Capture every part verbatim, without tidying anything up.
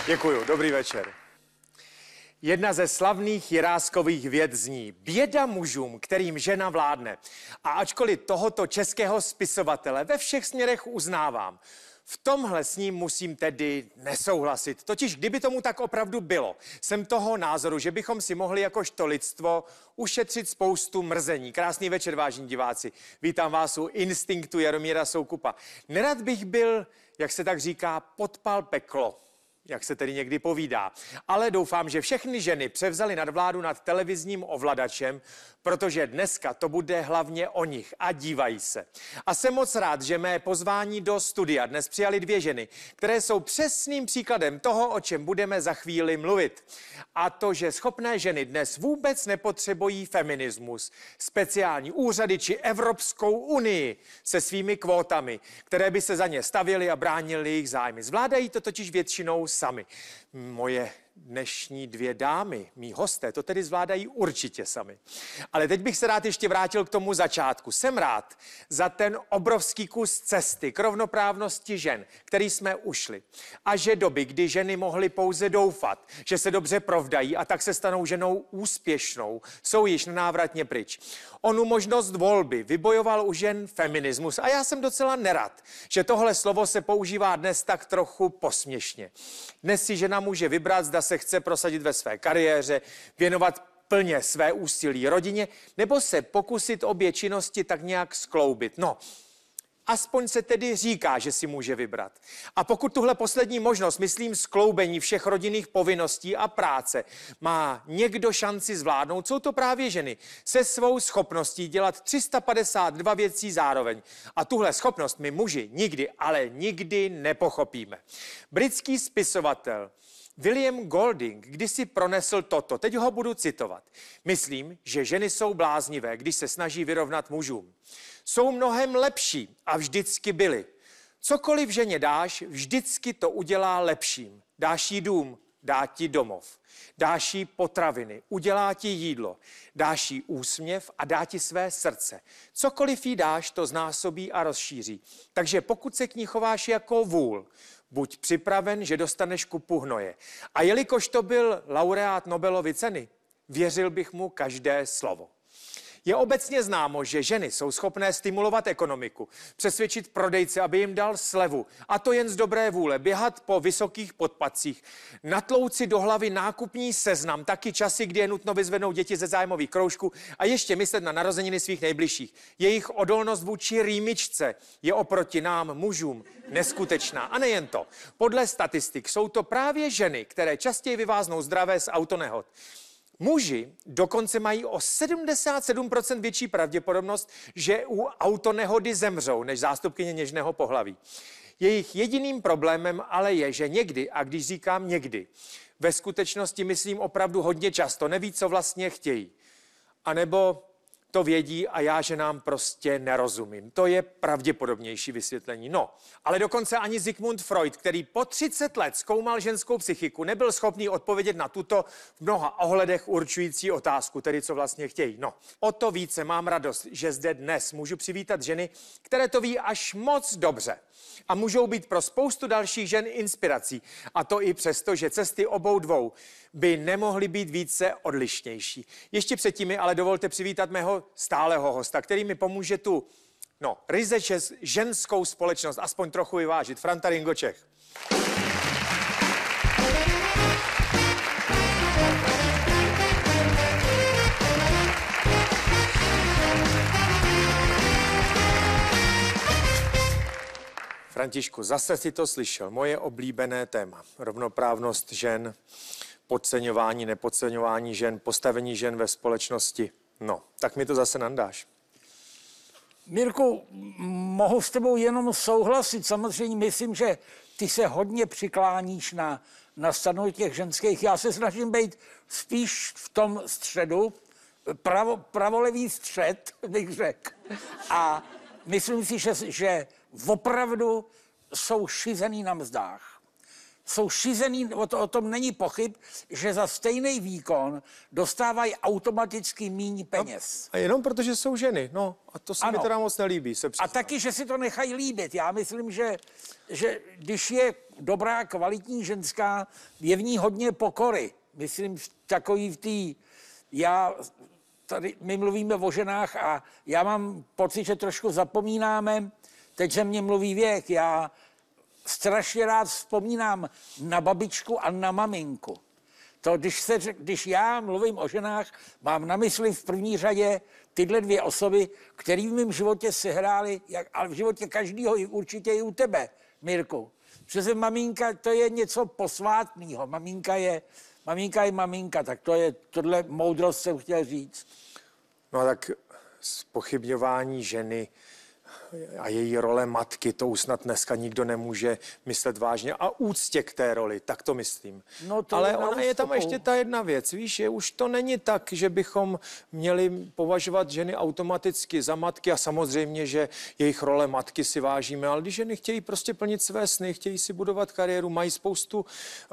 Děkuju, dobrý večer. Jedna ze slavných Jiráskových vět zní: běda mužům, kterým žena vládne. A ačkoliv tohoto českého spisovatele ve všech směrech uznávám, v tomhle s ním musím tedy nesouhlasit. Totiž kdyby tomu tak opravdu bylo, jsem toho názoru, že bychom si mohli jakožto lidstvo ušetřit spoustu mrzení. Krásný večer, vážení diváci. Vítám vás u Instinktu Jaromíra Soukupa. Nerad bych byl, jak se tak říká, podpal peklo, jak se tedy někdy povídá. Ale doufám, že všechny ženy převzaly nadvládu nad televizním ovladačem, protože dneska to bude hlavně o nich a dívají se. A jsem moc rád, že mé pozvání do studia dnes přijali dvě ženy, které jsou přesným příkladem toho, o čem budeme za chvíli mluvit. A to, že schopné ženy dnes vůbec nepotřebují feminismus, speciální úřady či Evropskou unii se svými kvótami, které by se za ně stavěly a bránily jejich zájmy. Zvládají to totiž většinou sami. Moje dnešní dvě dámy, mí hosté, to tedy zvládají určitě sami. Ale teď bych se rád ještě vrátil k tomu začátku. Jsem rád za ten obrovský kus cesty k rovnoprávnosti žen, který jsme ušli. A že doby, kdy ženy mohly pouze doufat, že se dobře provdají a tak se stanou ženou úspěšnou, jsou již nenávratně pryč. Onu možnost volby vybojoval u žen feminismus a já jsem docela nerad, že tohle slovo se používá dnes tak trochu posměšně. Dnes si žena může vybrat, zda se chce prosadit ve své kariéře, věnovat plně své úsilí rodině, nebo se pokusit obě činnosti tak nějak skloubit. No, aspoň se tedy říká, že si může vybrat. A pokud tuhle poslední možnost, myslím skloubení všech rodinných povinností a práce, má někdo šanci zvládnout, jsou to právě ženy se svou schopností dělat tři sta padesát dva věcí zároveň. A tuhle schopnost my muži nikdy, ale nikdy nepochopíme. Britský spisovatel William Golding kdysi pronesl toto, teď ho budu citovat. Myslím, že ženy jsou bláznivé, když se snaží vyrovnat mužům. Jsou mnohem lepší a vždycky byly. Cokoliv ženě dáš, vždycky to udělá lepším. Dáš jí dům, dá ti domov. Dáš jí potraviny, udělá ti jídlo. Dáš jí úsměv a dá ti své srdce. Cokoliv jí dáš, to znásobí a rozšíří. Takže pokud se k ní chováš jako vůl, buď připraven, že dostaneš kupu hnoje. A jelikož to byl laureát Nobelovy ceny, věřil bych mu každé slovo. Je obecně známo, že ženy jsou schopné stimulovat ekonomiku, přesvědčit prodejce, aby jim dal slevu, a to jen z dobré vůle, běhat po vysokých podpacích, natlouci do hlavy nákupní seznam, taky časy, kdy je nutno vyzvednout děti ze zájmových kroužků a ještě myslet na narozeniny svých nejbližších. Jejich odolnost vůči rýmičce je oproti nám, mužům, neskutečná. A nejen to. Podle statistik jsou to právě ženy, které častěji vyváznou zdravé z autonehod. Muži dokonce mají o sedmdesát sedm procent větší pravděpodobnost, že u autonehody zemřou, než zástupkyně něžného pohlaví. Jejich jediným problémem ale je, že někdy, a když říkám někdy, ve skutečnosti myslím opravdu hodně často, neví, co vlastně chtějí. A nebo to vědí a já ženám prostě nerozumím. To je pravděpodobnější vysvětlení. No, ale dokonce ani Sigmund Freud, který po třicet let zkoumal ženskou psychiku, nebyl schopný odpovědět na tuto v mnoha ohledech určující otázku, tedy co vlastně chtějí. No, o to více mám radost, že zde dnes můžu přivítat ženy, které to ví až moc dobře a můžou být pro spoustu dalších žen inspirací. A to i přesto, že cesty obou dvou by nemohly být více odlišnější. Ještě předtím mi ale dovolte přivítat mého stálého hosta, který mi pomůže tu, no, ryze ženskou společnost aspoň trochu vyvážit. Franta Ringočech. Františku, zase si to slyšel. Moje oblíbené téma. Rovnoprávnost žen, podceňování, nepodceňování žen, postavení žen ve společnosti. No, tak mi to zase nandáš. Mirku, mohu s tebou jenom souhlasit. Samozřejmě myslím, že ty se hodně přikláníš na, na stranu těch ženských. Já se snažím být spíš v tom středu, pravo, pravolevý střed, bych řekl. A myslím si, že, že opravdu jsou šizený na mzdách. Jsou šizený, o, to, o tom není pochyb, že za stejný výkon dostávají automaticky míň peněz. A jenom protože jsou ženy, no, a to se ano. mi teda moc nelíbí. Se a taky, že si to nechají líbit. Já myslím, že, že když je dobrá, kvalitní ženská, je v ní hodně pokory. Myslím, takový v té, já, tady my mluvíme o ženách a já mám pocit, že trošku zapomínáme, teď ze mě mluví věk, já strašně rád vzpomínám na babičku a na maminku. To, když, se, když já mluvím o ženách, mám na mysli v první řadě tyhle dvě osoby, které v mém životě sehrály, jak, ale v životě každého, určitě i u tebe, Mirku. Přece maminka, to je něco posvátného. Maminka je, maminka je maminka, tak to je, tohle moudrost jsem chtěl říct. No tak zpochybňování ženy a její role matky, to už snad dneska nikdo nemůže myslet vážně. A úctě k té roli, tak to myslím. No to Ale je ona je tam ještě ta jedna věc, víš, že už to není tak, že bychom měli považovat ženy automaticky za matky a samozřejmě, že jejich role matky si vážíme, ale když ženy chtějí prostě plnit své sny, chtějí si budovat kariéru, mají spoustu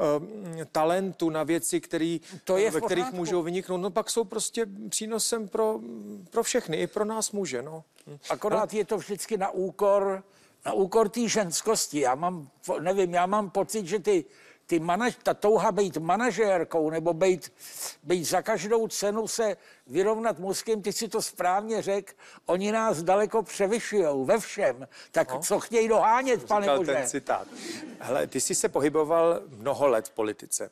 uh, talentu na věci, který, to je ve kterých můžou vyniknout, no pak jsou prostě přínosem pro, pro všechny, i pro nás muže, no. Akorát je to vždycky na úkor, na úkor té ženskosti. Já mám, nevím, já mám pocit, že ty, ty manaž, ta touha být manažérkou nebo být, být za každou cenu se vyrovnat mužským, ty si to správně řekl, oni nás daleko převyšujou ve všem. Tak no. Co chtějí dohánět, pane Bože? Ten citát. Hele, ty jsi se pohyboval mnoho let v politice.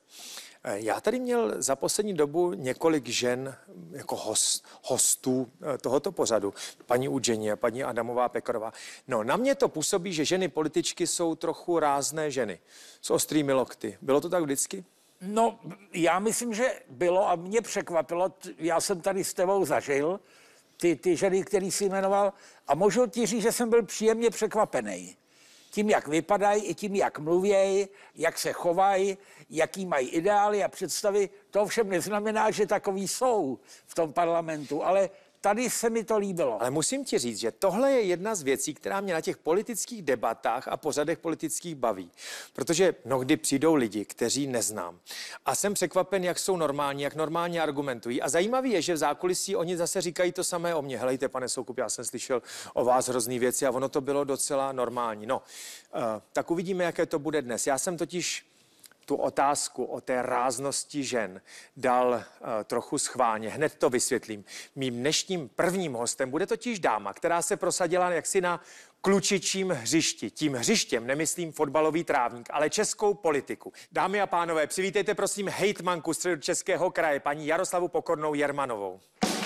Já tady měl za poslední dobu několik žen jako host, hostů tohoto pořadu. Paní Udžení a paní Adamová Pekarová. No, na mě to působí, že ženy političky jsou trochu rázné ženy. S ostrými lokty. Bylo to tak vždycky? No, já myslím, že bylo a mě překvapilo. Já jsem tady s tebou zažil ty, ty ženy, který jsi jmenoval a můžu ti říct, že jsem byl příjemně překvapený. Tím, jak vypadají, i tím, jak mluvějí, jak se chovají, jaký mají ideály a představy. To ovšem neznamená, že takový jsou v tom parlamentu, ale tady se mi to líbilo. Ale musím ti říct, že tohle je jedna z věcí, která mě na těch politických debatách a pořadech politických baví. Protože mnohdy přijdou lidi, kteří neznám. A jsem překvapen, jak jsou normální, jak normálně argumentují. A zajímavý je, že v zákulisí oni zase říkají to samé o mně. Helejte, pane Soukup, já jsem slyšel o vás hrozný věci a ono to bylo docela normální. No, uh, tak uvidíme, jaké to bude dnes. Já jsem totiž tu otázku o té ráznosti žen dal uh, trochu schválně. Hned to vysvětlím. Mým dnešním prvním hostem bude totiž dáma, která se prosadila jaksi na klučičím hřišti. Tím hřištěm nemyslím fotbalový trávník, ale českou politiku. Dámy a pánové, přivítejte prosím hejtmanku Středočeského kraje, paní Jaroslavu Pokornou Jermanovou.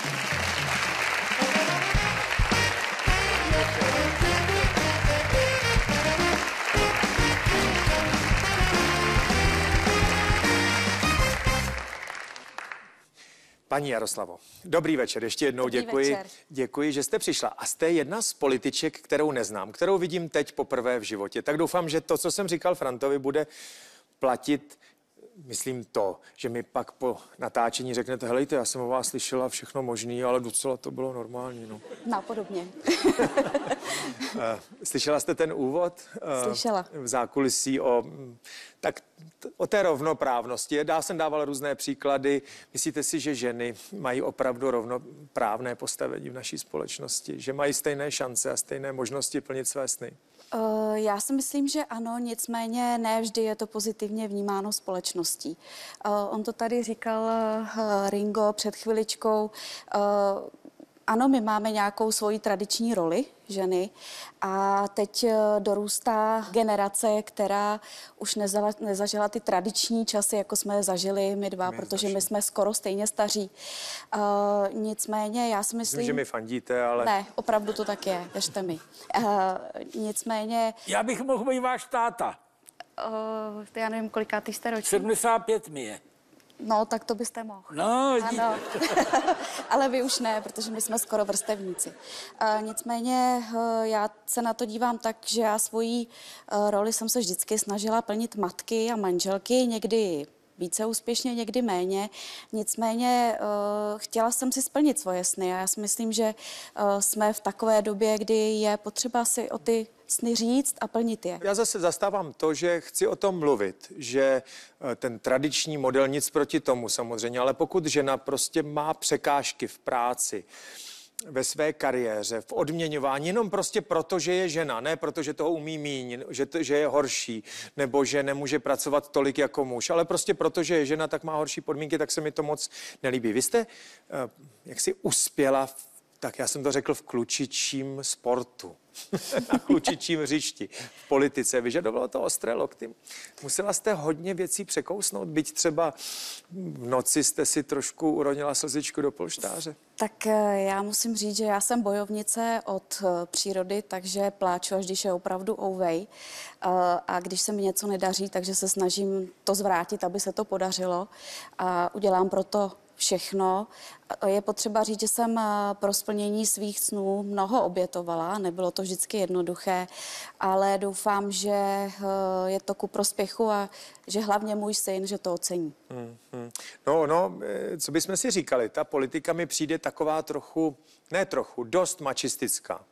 Paní Jaroslavo, dobrý večer, ještě jednou dobrý děkuji. Večer. Děkuji, že jste přišla. A jste jedna z političek, kterou neznám, kterou vidím teď poprvé v životě. Tak doufám, že to, co jsem říkal Frantovi, bude platit, myslím to, že mi pak po natáčení řeknete, helejte, já jsem o vás slyšela všechno možný, ale docela to bylo normální. No, no podobně. Slyšela jste ten úvod? Slyšela. V zákulisí o, tak, o té rovnoprávnosti. Já jsem dával různé příklady. Myslíte si, že ženy mají opravdu rovnoprávné postavení v naší společnosti? Že mají stejné šance a stejné možnosti plnit své sny? Uh, já si myslím, že ano, nicméně ne vždy je to pozitivně vnímáno společností. Uh, on to tady říkal uh, Ringo před chviličkou. Uh, Ano, my máme nějakou svoji tradiční roli ženy a teď dorůstá generace, která už nezala, nezažila ty tradiční časy, jako jsme zažili my dva, my protože my jsme skoro stejně staří. Uh, nicméně já si myslím... Myslím, že mi fandíte, ale... Ne, opravdu to tak je, věřte mi. Uh, nicméně... Já bych mohl být váš táta. Uh, já nevím, kolikátý jste ročník. sedmdesát pět mi je. No, tak to byste mohl. No, ano. Ale vy už ne, protože my jsme skoro vrstevníci. Uh, nicméně uh, já se na to dívám tak, že já svoji uh, roli jsem se vždycky snažila plnit matky a manželky, někdy více úspěšně, někdy méně. Nicméně uh, chtěla jsem si splnit svoje sny a já si myslím, že uh, jsme v takové době, kdy je potřeba si o ty sny říct a plnit je. Já zase zastávám to, že chci o tom mluvit, že ten tradiční model, nic proti tomu samozřejmě, ale pokud žena prostě má překážky v práci, ve své kariéře, v odměňování, jenom prostě proto, že je žena, ne proto, že toho umí míň, že, to, že je horší, nebo že nemůže pracovat tolik jako muž, ale prostě proto, že je žena, tak má horší podmínky, tak se mi to moc nelíbí. Vy jste uh, jaksi uspěla, v, tak já jsem to řekl, v klučičím sportu. Na klučičím hřišti v politice. Vyžadovalo to ostré lokty. Musela jste hodně věcí překousnout, byť třeba v noci jste si trošku uronila slzičku do polštáře. Tak já musím říct, že já jsem bojovnice od přírody, takže pláču, až když je opravdu ouvej. A když se mi něco nedaří, takže se snažím to zvrátit, aby se to podařilo. A udělám proto všechno. Je potřeba říct, že jsem pro splnění svých snů mnoho obětovala. Nebylo to vždycky jednoduché, ale doufám, že je to ku prospěchu a že hlavně můj syn, že to ocení. Hmm, hmm. No, no, co bychom si říkali, ta politika mi přijde taková trochu, ne trochu, dost mačistická.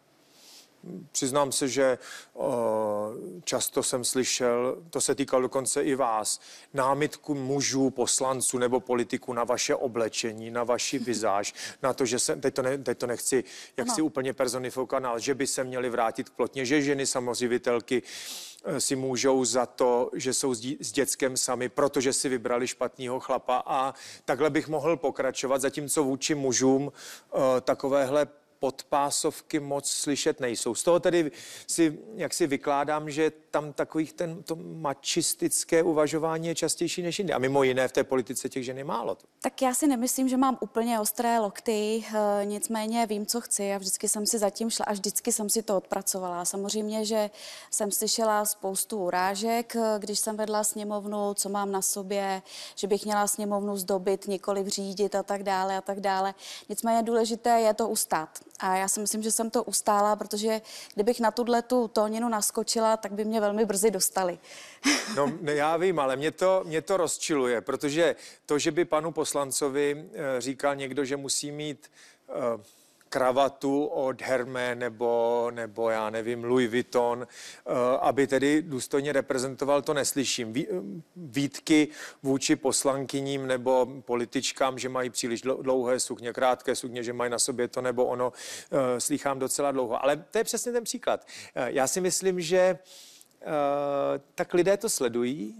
Přiznám se, že o, často jsem slyšel, to se týkalo dokonce i vás, námitku mužů, poslanců nebo politiků na vaše oblečení, na vaši vizáž, na to, že se, teď to, ne, teď to nechci jaksi úplně personifikovat, že by se měli vrátit k plotně, že ženy samoživitelky si můžou za to, že jsou s dětskem sami, protože si vybrali špatného chlapa a takhle bych mohl pokračovat, zatímco vůči mužům o, takovéhle podpásovky moc slyšet nejsou. Z toho tedy si, jak si vykládám, že tam takových ten, to mačistické uvažování je častější než jinde. A mimo jiné v té politice těch žen je málo. Tak já si nemyslím, že mám úplně ostré lokty, nicméně vím, co chci a vždycky jsem si zatím šla a vždycky jsem si to odpracovala. Samozřejmě, že jsem slyšela spoustu urážek, když jsem vedla sněmovnu, co mám na sobě, že bych měla sněmovnu zdobit, nikoliv řídit a tak dále a tak dále. Nicméně důležité je to ustát. A já si myslím, že jsem to ustála, protože kdybych na tuhle tu tóninu naskočila, tak by mě velmi brzy dostali. No, já vím, ale mě to, mě to rozčiluje, protože to, že by panu poslancovi říkal někdo, že musí mít uh, kravatu od Hermé nebo, nebo já nevím, Louis Vuitton, uh, aby tedy důstojně reprezentoval, to neslyším. Ví, výtky vůči poslankyním nebo političkám, že mají příliš dlouhé sukně, krátké sukně, že mají na sobě to nebo ono, uh, slýchám docela dlouho. Ale to je přesně ten příklad. Uh, já si myslím, že uh, tak lidé to sledují,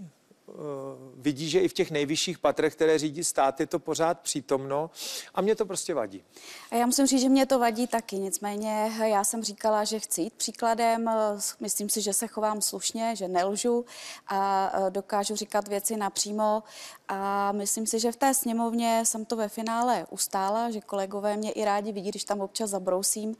vidí, že i v těch nejvyšších patrech, které řídí stát, je to pořád přítomno a mě to prostě vadí. A já musím říct, že mě to vadí taky, nicméně já jsem říkala, že chci jít příkladem, myslím si, že se chovám slušně, že nelžu a dokážu říkat věci napřímo a myslím si, že v té sněmovně jsem to ve finále ustála, že kolegové mě i rádi vidí, když tam občas zabrousím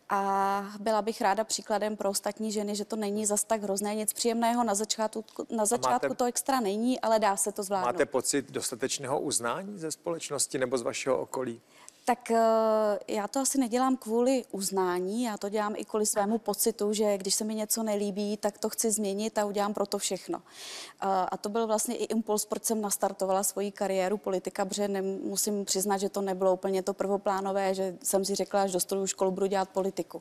a byla bych ráda příkladem pro ostatní ženy, že to není zas tak hrozné, nic příjemného na začátku, na začátku máte... to extra není, ale dá se to zvládnout. Máte pocit dostatečného uznání ze společnosti nebo z vašeho okolí? Tak já to asi nedělám kvůli uznání, já to dělám i kvůli svému pocitu, že když se mi něco nelíbí, tak to chci změnit a udělám pro to všechno. A to byl vlastně i impuls, proč jsem nastartovala svoji kariéru politika, protože musím přiznat, že to nebylo úplně to prvoplánové, že jsem si řekla, až dostuduju školu, budu dělat politiku.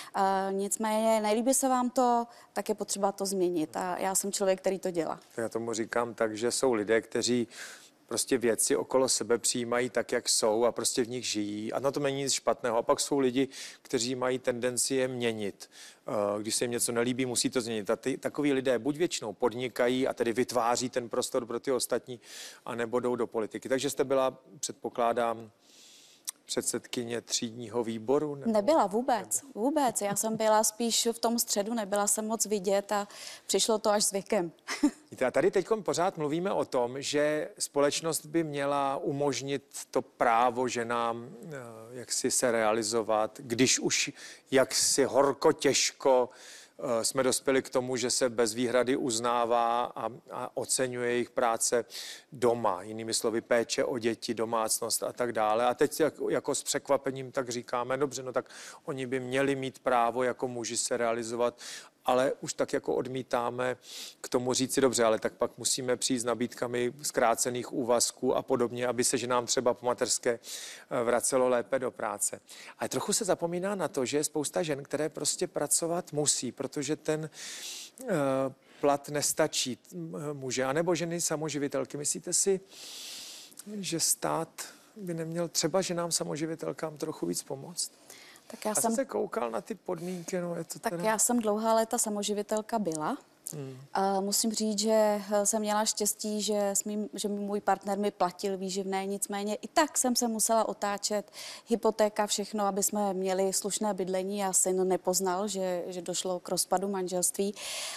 Nicméně nelíbí se vám to, tak je potřeba to změnit a já jsem člověk, který to dělá. Já tomu říkám tak, že jsou lidé, kteří prostě věci okolo sebe přijímají tak, jak jsou a prostě v nich žijí. A na tom není nic špatného. A pak jsou lidi, kteří mají tendenci je měnit. Když se jim něco nelíbí, musí to změnit. A ty, takoví lidé buď většinou podnikají a tedy vytváří ten prostor pro ty ostatní, anebo jdou do politiky. Takže jste byla, předpokládám, předsedkyně třídního výboru? Nebo... Nebyla vůbec, vůbec. Já jsem byla spíš v tom středu, nebyla jsem moc vidět a přišlo to až s věkem. A tady teď pořád mluvíme o tom, že společnost by měla umožnit to právo ženám, jak si se realizovat, když už jaksi horko těžko jsme dospěli k tomu, že se bez výhrady uznává a, a oceňuje jejich práce doma. Jinými slovy péče o děti, domácnost a tak dále. A teď jak, jako s překvapením tak říkáme, dobře, no tak oni by měli mít právo jako muži se realizovat, ale už tak jako odmítáme k tomu říci dobře, ale tak pak musíme přijít s nabídkami zkrácených úvazků a podobně, aby se ženám třeba po mateřské vracelo lépe do práce. Ale trochu se zapomíná na to, že je spousta žen, které prostě pracovat musí, protože ten uh, plat nestačí muže, anebo ženy samoživitelky. Myslíte si, že stát by neměl třeba ženám samoživitelkám trochu víc pomoct? Tak já Já jsem, jsem se koukal na ty podmínky, no je to tak teda... já jsem dlouhá léta samoživitelka byla. Hmm. A musím říct, že jsem měla štěstí, že, mým, že můj partner mi platil výživné, nicméně i tak jsem se musela otáčet, hypotéka, všechno, aby jsme měli slušné bydlení a syn nepoznal, že, že došlo k rozpadu manželství.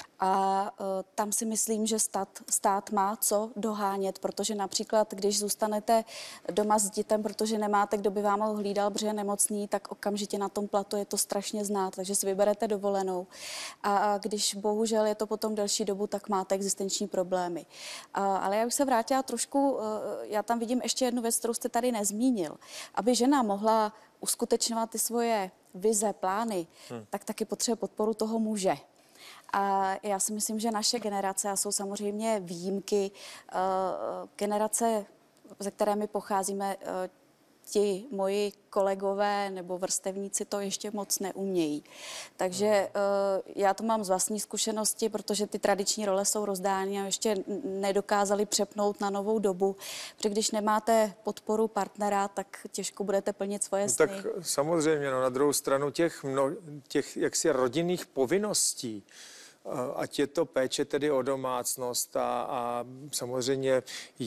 A uh, tam si myslím, že stát, stát má co dohánět, protože například, když zůstanete doma s dítem, protože nemáte, kdo by vám ho hlídal, protože je nemocný, tak okamžitě na tom platu je to strašně znát, takže si vyberete dovolenou. A, a když bohužel je to potom delší dobu, tak máte existenční problémy. A, ale já už se vrátila trošku, uh, já tam vidím ještě jednu věc, kterou jste tady nezmínil. Aby žena mohla uskutečňovat ty svoje vize, plány, hmm. tak taky potřebuje podporu toho muže. A já si myslím, že naše generace, a jsou samozřejmě výjimky, generace, ze které my pocházíme, ti moji kolegové nebo vrstevníci to ještě moc neumějí. Takže já to mám z vlastní zkušenosti, protože ty tradiční role jsou rozdány a ještě nedokázali přepnout na novou dobu. Protože když nemáte podporu partnera, tak těžko budete plnit svoje sny. No, tak samozřejmě, no, na druhou stranu těch, mno, těch jaksi rodinných povinností, ať je to péče tedy o domácnost a, a samozřejmě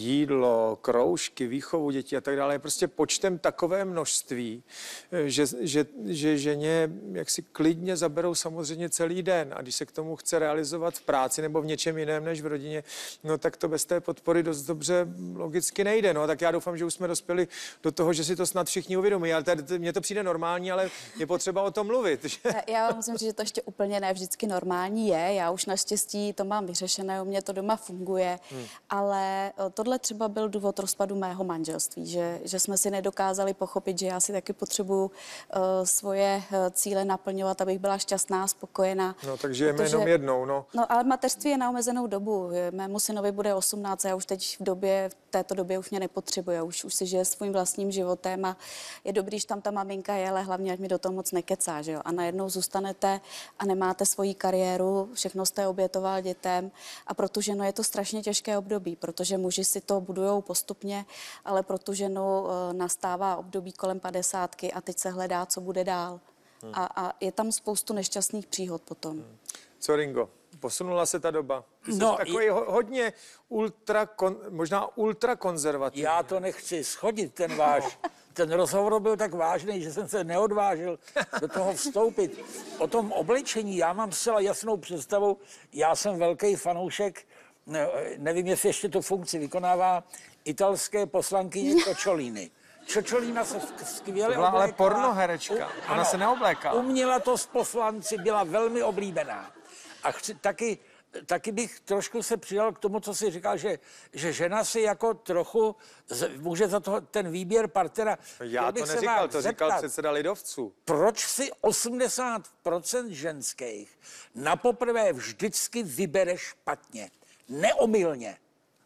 jídlo, kroužky, výchovu dětí a tak dále, je prostě počtem takové množství, že, že, že ženě jaksi klidně zaberou samozřejmě celý den a když se k tomu chce realizovat v práci nebo v něčem jiném než v rodině, no tak to bez té podpory dost dobře logicky nejde. No tak já doufám, že už jsme dospěli do toho, že si to snad všichni uvědomí, ale tady, mně to přijde normální, ale je potřeba o tom mluvit. Že? Já vám musím říct, že to ještě úplně ne vždycky normální je. Já už naštěstí to mám vyřešené, u mě to doma funguje, hmm. ale tohle třeba byl důvod rozpadu mého manželství, že, že jsme si nedokázali pochopit, že já si taky potřebuju uh, svoje cíle naplňovat, abych byla šťastná, spokojená. No, takže jeme jenom jednou, no. No, ale mateřství je na omezenou dobu. Mému synovi bude osmnáct, já už teď v době, v této době už mě nepotřebuje, už, už si žije svým vlastním životem a je dobrý, že tam ta maminka je, ale hlavně, ať mi do toho moc nekecá, že jo. A najednou zůstanete a nemáte svoji kariéru, všechno jste obětoval dětem a pro tu ženu je to strašně těžké období, protože muži si to budujou postupně, ale pro tu ženu nastává období kolem padesátky a teď se hledá, co bude dál. Hmm. A, a je tam spoustu nešťastných příhod potom. Hmm. Co, Ringo? Posunula se ta doba? Ty jsi no, takový i... hodně ultra, možná ultrakonzervativní. Já to nechci schodit, ten váš... Ten rozhovor byl tak vážný, že jsem se neodvážil do toho vstoupit. O tom oblečení já mám zcela jasnou představu. Já jsem velký fanoušek, nevím, jestli ještě tu funkci vykonává, italské poslankyně Čočolíny. Čočolína se skvěle to byla oblékala. ale pornoherečka, ona ano, se neoblékala. Uměla to s poslanci, byla velmi oblíbená. A chci taky... Taky bych trošku se přidal k tomu, co jsi říkal, že, že žena si jako trochu z, může za to ten výběr partnera. Já to neříkal, to zeptat, říkal předseda lidovců. Proč si osmdesát procent ženských na poprvé vždycky vybere špatně, neomylně?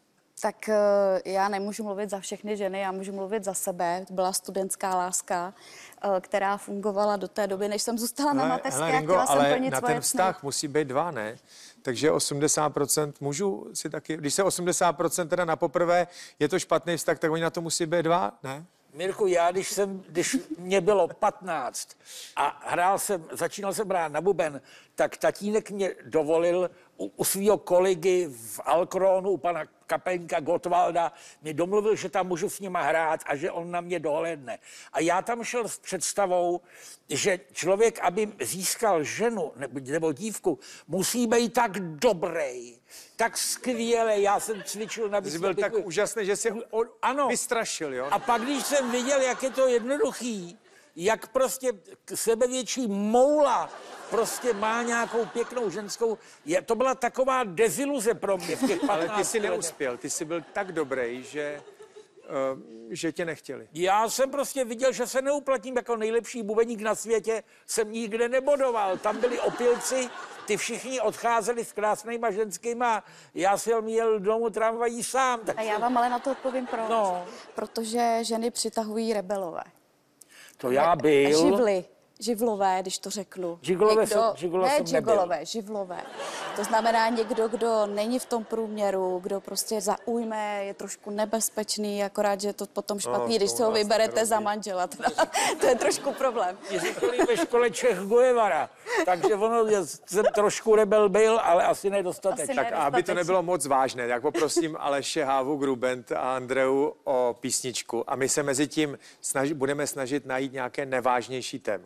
Tak já nemůžu mluvit za všechny ženy, já můžu mluvit za sebe. To byla studentská láska, která fungovala do té doby, než jsem zůstala na mateřské a chtěla jsem plnit na svoje ten vztah sny. musí být dva, ne? Takže osmdesát procent mužů si taky, když se osmdesát procent teda na poprvé je to špatný vztah, tak oni na to musí být dva, ne? Mirku, já, když jsem, když mě bylo patnáct a hrál jsem, začínal jsem hrát na buben, tak tatínek mě dovolil u, u svého kolegy v Alkronu, u pana kapelníka Gottwalda, mě domluvil, že tam můžu s nima hrát a že on na mě dohlédne. A já tam šel s představou, že člověk, aby získal ženu nebo, nebo dívku, musí být tak dobrý, tak skvěle. Já jsem cvičil na Jsi byl tak úžasný, že jsi ho ano. vystrašil, jo? A pak, když jsem viděl, jak je to jednoduchý, jak prostě sebevětší moula prostě má nějakou pěknou ženskou, je, to byla taková deziluze pro mě v těch patnácti. Ale ty jsi neuspěl, ty jsi byl tak dobrý, že, uh, že tě nechtěli. Já jsem prostě viděl, že se neuplatním jako nejlepší bubeník na světě, jsem nikde nebodoval. Tam byli opilci, ty všichni odcházeli s krásnýma ženskýma, já jsem jel domů tramvají sám. Tak a já vám ale na to odpovím proč. No. Protože ženy přitahují rebelové. To já byl. Živly. živlové, když to řeknu. Žigolové Někdo, jsem- žigolo ne jsem nebyl. žigolové, živlové. To znamená někdo, kdo není v tom průměru, kdo prostě zaujme, je trošku nebezpečný, akorát, že je to potom špatný, No, když to se ho vlastně vyberete hrozný. za manžela. Teda, to je trošku problém. Mě říkali ve škole Čech Guevara, takže ono, je, jsem trošku rebel byl, ale asi nedostatečně. Asi Tak ne. a aby to Nedostatečně. nebylo moc vážné, tak poprosím Aleše, Hávu, Grubent a Andreu o písničku. A my se mezi tím snaž, budeme snažit najít nějaké nevážnější téma.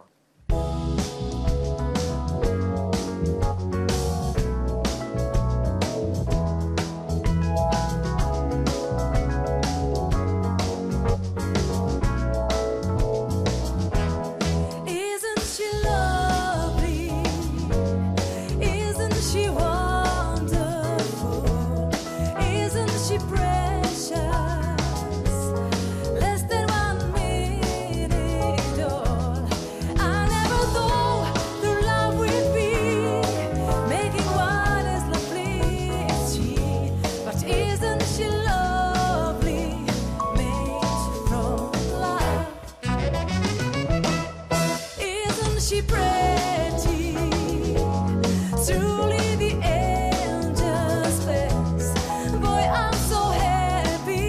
Isn't she lovely? Isn't she wonderful? Isn't she precious? Less than one minute all. I never thought the love would be making one as lovely as she. But isn't she lovely? Made from love. Isn't she pretty? Truly the angel's face. Boy, I'm so happy.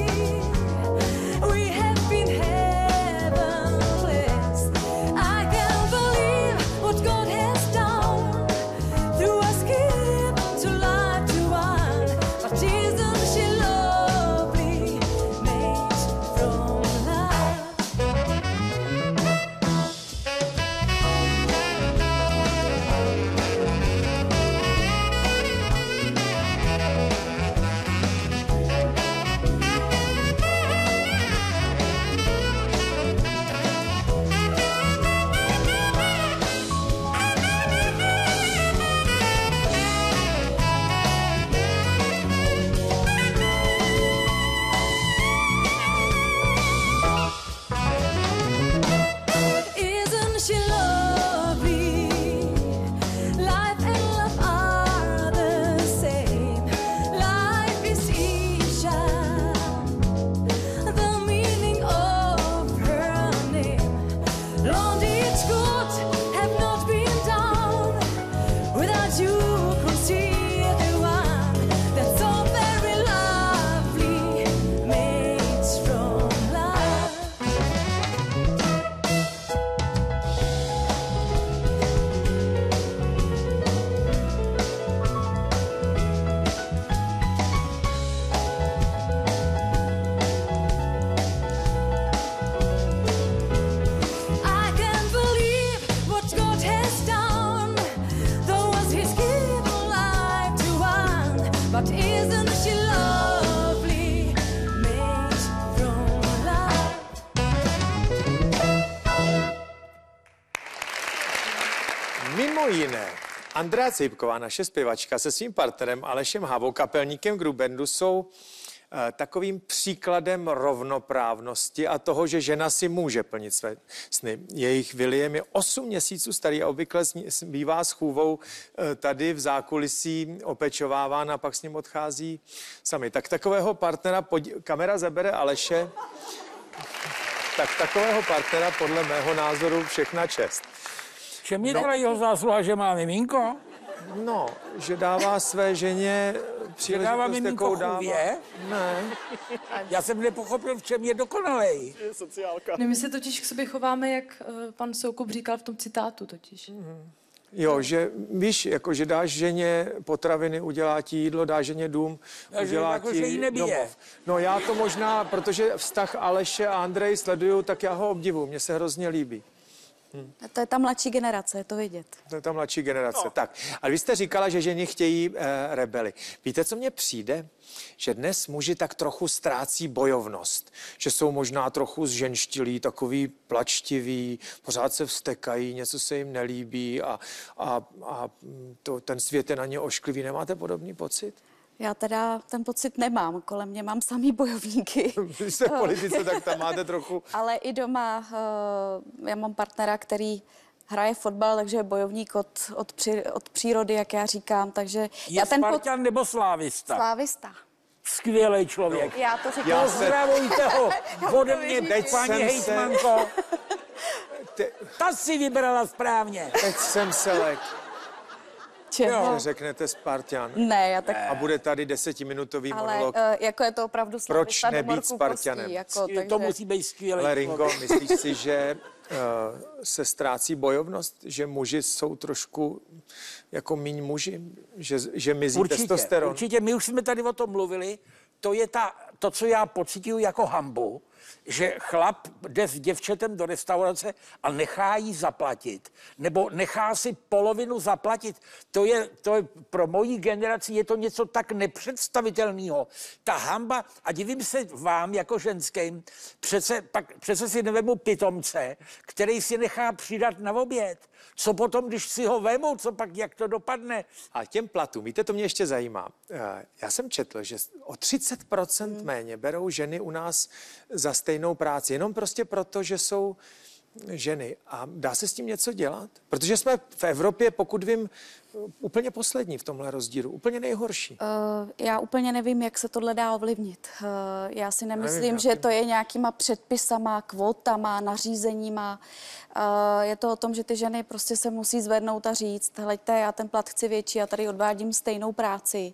We have been heaven blessed. I can't believe what God has done through us given to life to one. But isn't she lovely? Made from love. Isn't she lovely? Life and love are the same. Life is Isha, the meaning of her name. Lord, it's good have not been done without you consider the one that's so very lovely, made from love. I can't believe what God has done. Though was His given life to one, but isn't she lovely? Made from love. Mimo jiné, Andrea Cejpková, naše zpěvačka, se svým partnerem Alešem Hávou, kapelníkem Grubendu, jsou eh, takovým příkladem rovnoprávnosti a toho, že žena si může plnit své sny. Jejich William je osm měsíců starý a obvykle s ní- s- bývá s chůvou eh, tady v zákulisí opečováván a pak s ním odchází sami. Tak takového partnera, podí- kamera zabere Aleše, tak takového partnera podle mého názoru všechna čest. Čem je teda jeho zásluha, že má miminko? No, že dává své ženě příležitost, dává miminko jakou dává. chůvě? Ne. Já jsem nepochopil, v čem je dokonalej. Ne, my se totiž k sobě chováme, jak uh, pan Soukup říkal v tom citátu totiž. Jo, že víš, jako že dáš ženě potraviny, udělá ti jídlo, dáš ženě dům, Takže udělá jako, ti že jí nebije. domov. No já to možná, protože vztah Aleše a Andrej sleduju, tak já ho obdivuju, mně se hrozně líbí. To je ta mladší generace, je to vidět. To je ta mladší generace. No. Tak, ale vy jste říkala, že ženy chtějí e, rebely. Víte, co mně přijde? Že dnes muži tak trochu ztrácí bojovnost. Že jsou možná trochu zženštilí, takový plačtiví, pořád se vztekají, něco se jim nelíbí a, a, a to, ten svět je na ně ošklivý. Nemáte podobný pocit? Já teda ten pocit nemám, kolem mě mám samý bojovníky. Když jste v politice, tak tam máte trochu... Ale i doma, uh, já mám partnera, který hraje fotbal, takže je bojovník od, od, při, od přírody, jak já říkám, takže... Je já ten Spartan nebo slávista? Slávista. Skvělej člověk. Já to říkám. Já se- Pozdravujte ho ode mě, Teď paní jsem se- hejtmanko. Te, Ta si vybrala správně. teď jsem se lek. Čeho? Řeknete Spartan. Ne, já tak... A bude tady desetiminutový Ale monolog. uh, jako je to opravdu Proč slavista do nebýt morku Spartanem? kostí, jako, takže... To musí být skvělý. Ale Ringo, člověk. myslíš si, že uh, se ztrácí bojovnost? Že muži jsou trošku jako míň muži? Že, že mizí Určitě, testosteron? určitě, my už jsme tady o tom mluvili, to je ta, to, co já pocituju jako hanbu, že chlap jde s děvčetem do restaurace a nechá jí zaplatit, nebo nechá si polovinu zaplatit. To je, to je pro moji generaci je to něco tak nepředstavitelného. Ta hanba, a divím se vám jako ženským, přece, pak, přece si nevemu pitomce, který si nechá přidat na oběd. Co potom, když si ho vemu, co pak, jak to dopadne? A těm platům, víte, to mě ještě zajímá. Eh, Já jsem četl, že o třicet procent méně berou ženy u nás za stejnou práci, jenom prostě proto, že jsou ženy. A dá se s tím něco dělat? Protože jsme v Evropě, pokud vím, úplně poslední v tomhle rozdílu, úplně nejhorší. Uh, já úplně nevím, jak se tohle dá ovlivnit. Uh, já si nemyslím, Nevím, že jakým- to je nějakýma předpisama, kvótama, nařízeníma. Uh, je to o tom, že ty ženy prostě se musí zvednout a říct, hleďte, já ten plat chci větší, já tady odvádím stejnou práci.